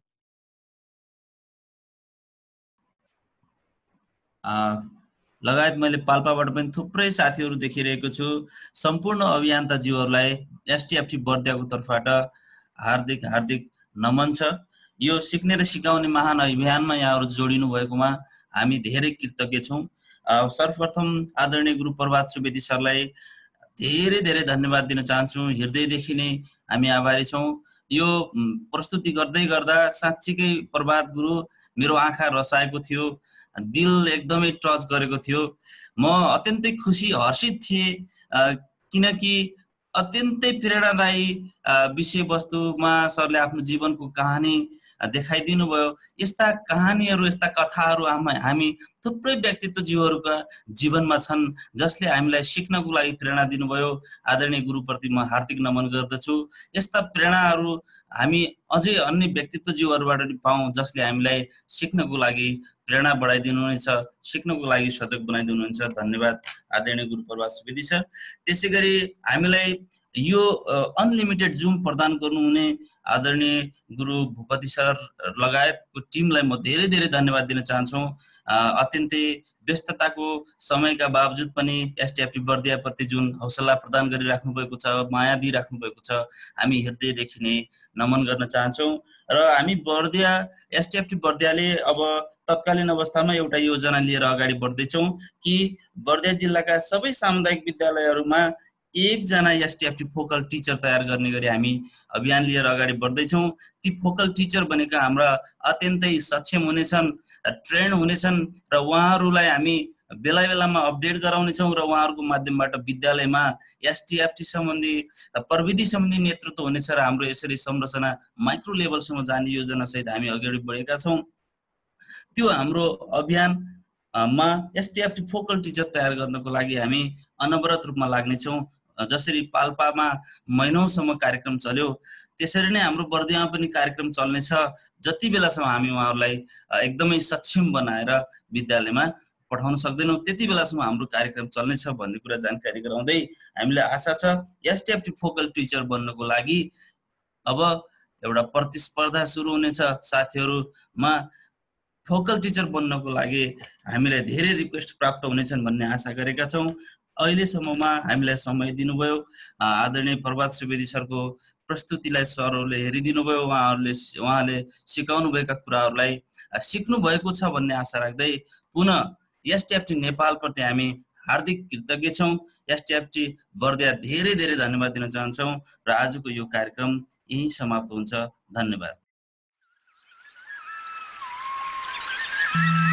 लगायत मैले पाल्पाबाट पनि थुप्रै साथीहरू देखिरहेको छु। सम्पूर्ण अभियन्ताज्यूहरूलाई एसटिएफटी बर्दियाको तर्फबाट हार्दिक हार्दिक नमन छ। यो सिक्ने र सिकाउने महान अभियानमा यहाँहरू जोडिनु भएकोमा हामी धेरै कृतज्ञ छौँ। सर्वप्रथम आदरणीय गुरु प्रभात सुवेदी सरलाई धेरै धेरै धन्यवाद दिन चाहन्छु। हृदयदेखि नै हामी आभारी छौँ। यो प्रस्तुति गर्दै गर्दा साँच्चीकै प्रभात गुरु मेरो आँखा रसाएको थियो, दिल एकदमै टच गरेको थियो। म अत्यन्तै खुसी हर्षित थिएँ किनकि अत्यन्तै प्रेरणादायी विषयवस्तुमा सरले आफ्नो जीवनको कहानी देखाइदिनु भयो। यस्ता कहानीहरू, यस्ता कथाहरू हामी थुप्रै व्यक्तित्वजीवहरूका जीवनमा छन् जसले हामीलाई सिक्नको लागि प्रेरणा दिनुभयो। आदरणीय गुरुप्रति म हार्दिक नमन गर्दछु। यस्ता प्रेरणाहरू हामी अझै अन्य व्यक्तित्वजीवहरूबाट पाऊँ जसले हामीलाई सिक्नको लागि प्रेरणा बढाइदिनुहुनेछ, सिक्नको लागि सजग बनाइदिनुहुन्छ। धन्यवाद आदरणीय गुरु प्रभात सुवेदी सर। त्यसै गरी हामीलाई यो अनलिमिटेड जुम प्रदान गर्नुहुने आदरणीय गुरु भूपति सर लगायतको टिमलाई म धेरै धेरै धन्यवाद दिन चाहन्छु। अत्यन्तै व्यस्तताको समयका बावजुद पनि एसटिएफटी बर्दियाप्रति जुन हौसला प्रदान गरिराख्नु भएको छ, माया दिइराख्नु भएको छ, हामी हृदयदेखि नै नमन गर्न चाहन्छौँ। र हामी बर्दिया एसटिएफटी बर्दियाले अब तत्कालीन अवस्थामा एउटा योजना लिएर अगाडि बढ्दैछौँ कि बर्दिया जिल्लाका सबै सामुदायिक विद्यालयहरूमा एकजना एसटिएफटी फोकल टिचर तयार गर्ने गरी हामी अभियान लिएर अगाडि बढ्दैछौँ। ती फोकल टिचर भनेका हाम्रा अत्यन्तै सक्षम हुनेछन्, ट्रेन हुनेछन् र उहाँहरूलाई हामी बेला बेलामा अपडेट गराउनेछौँ र उहाँहरूको माध्यमबाट विद्यालयमा एसटिएफटी सम्बन्धी प्रविधि सम्बन्धी नेतृत्व हुनेछ र हाम्रो यसरी संरचना माइक्रो लेभलसम्म जाने योजनासहित हामी अगाडि बढेका छौँ। त्यो हाम्रो अभियानमा एसटिएफटी फोकल टिचर तयार गर्नको लागि हामी अनवरत रूपमा लाग्नेछौँ। जसरी पाल्पामा महिनौसम्म कार्यक्रम चल्यो त्यसरी नै हाम्रो बर्दियामा पनि कार्यक्रम चल्नेछ जति बेलासम्म हामी उहाँहरूलाई एकदमै सक्षम बनाएर विद्यालयमा पठाउन सक्दैनौँ त्यति बेलासम्म हाम्रो कार्यक्रम चल्नेछ भन्ने कुरा जानकारी गराउँदै हामीलाई आशा छ एसटिएफटी फोकल टिचर बन्नको लागि अब एउटा प्रतिस्पर्धा सुरु हुनेछ साथीहरुमा। फोकल टिचर बन्नको लागि हामीलाई धेरै रिक्वेस्ट प्राप्त हुनेछन् भन्ने आशा गरेका छौँ। अहिलेसम्ममा हामीलाई समय दिनुभयो, आदरणीय प्रभात सुवेदी सरको प्रस्तुतिलाई सरहरूले हेरिदिनु भयो, उहाँहरूले उहाँले सिकाउनु भएका कुराहरूलाई सिक्नु भएको छ भन्ने आशा राख्दै पुनः एसटिएफटी नेपाल प्रति हामी हार्दिक कृतज्ञ छौँ। एसटिएफटी बर्दिया धेरै धेरै धन्यवाद दिन चाहन्छौँ र आजको यो कार्यक्रम यही समाप्त हुन्छ। धन्यवाद।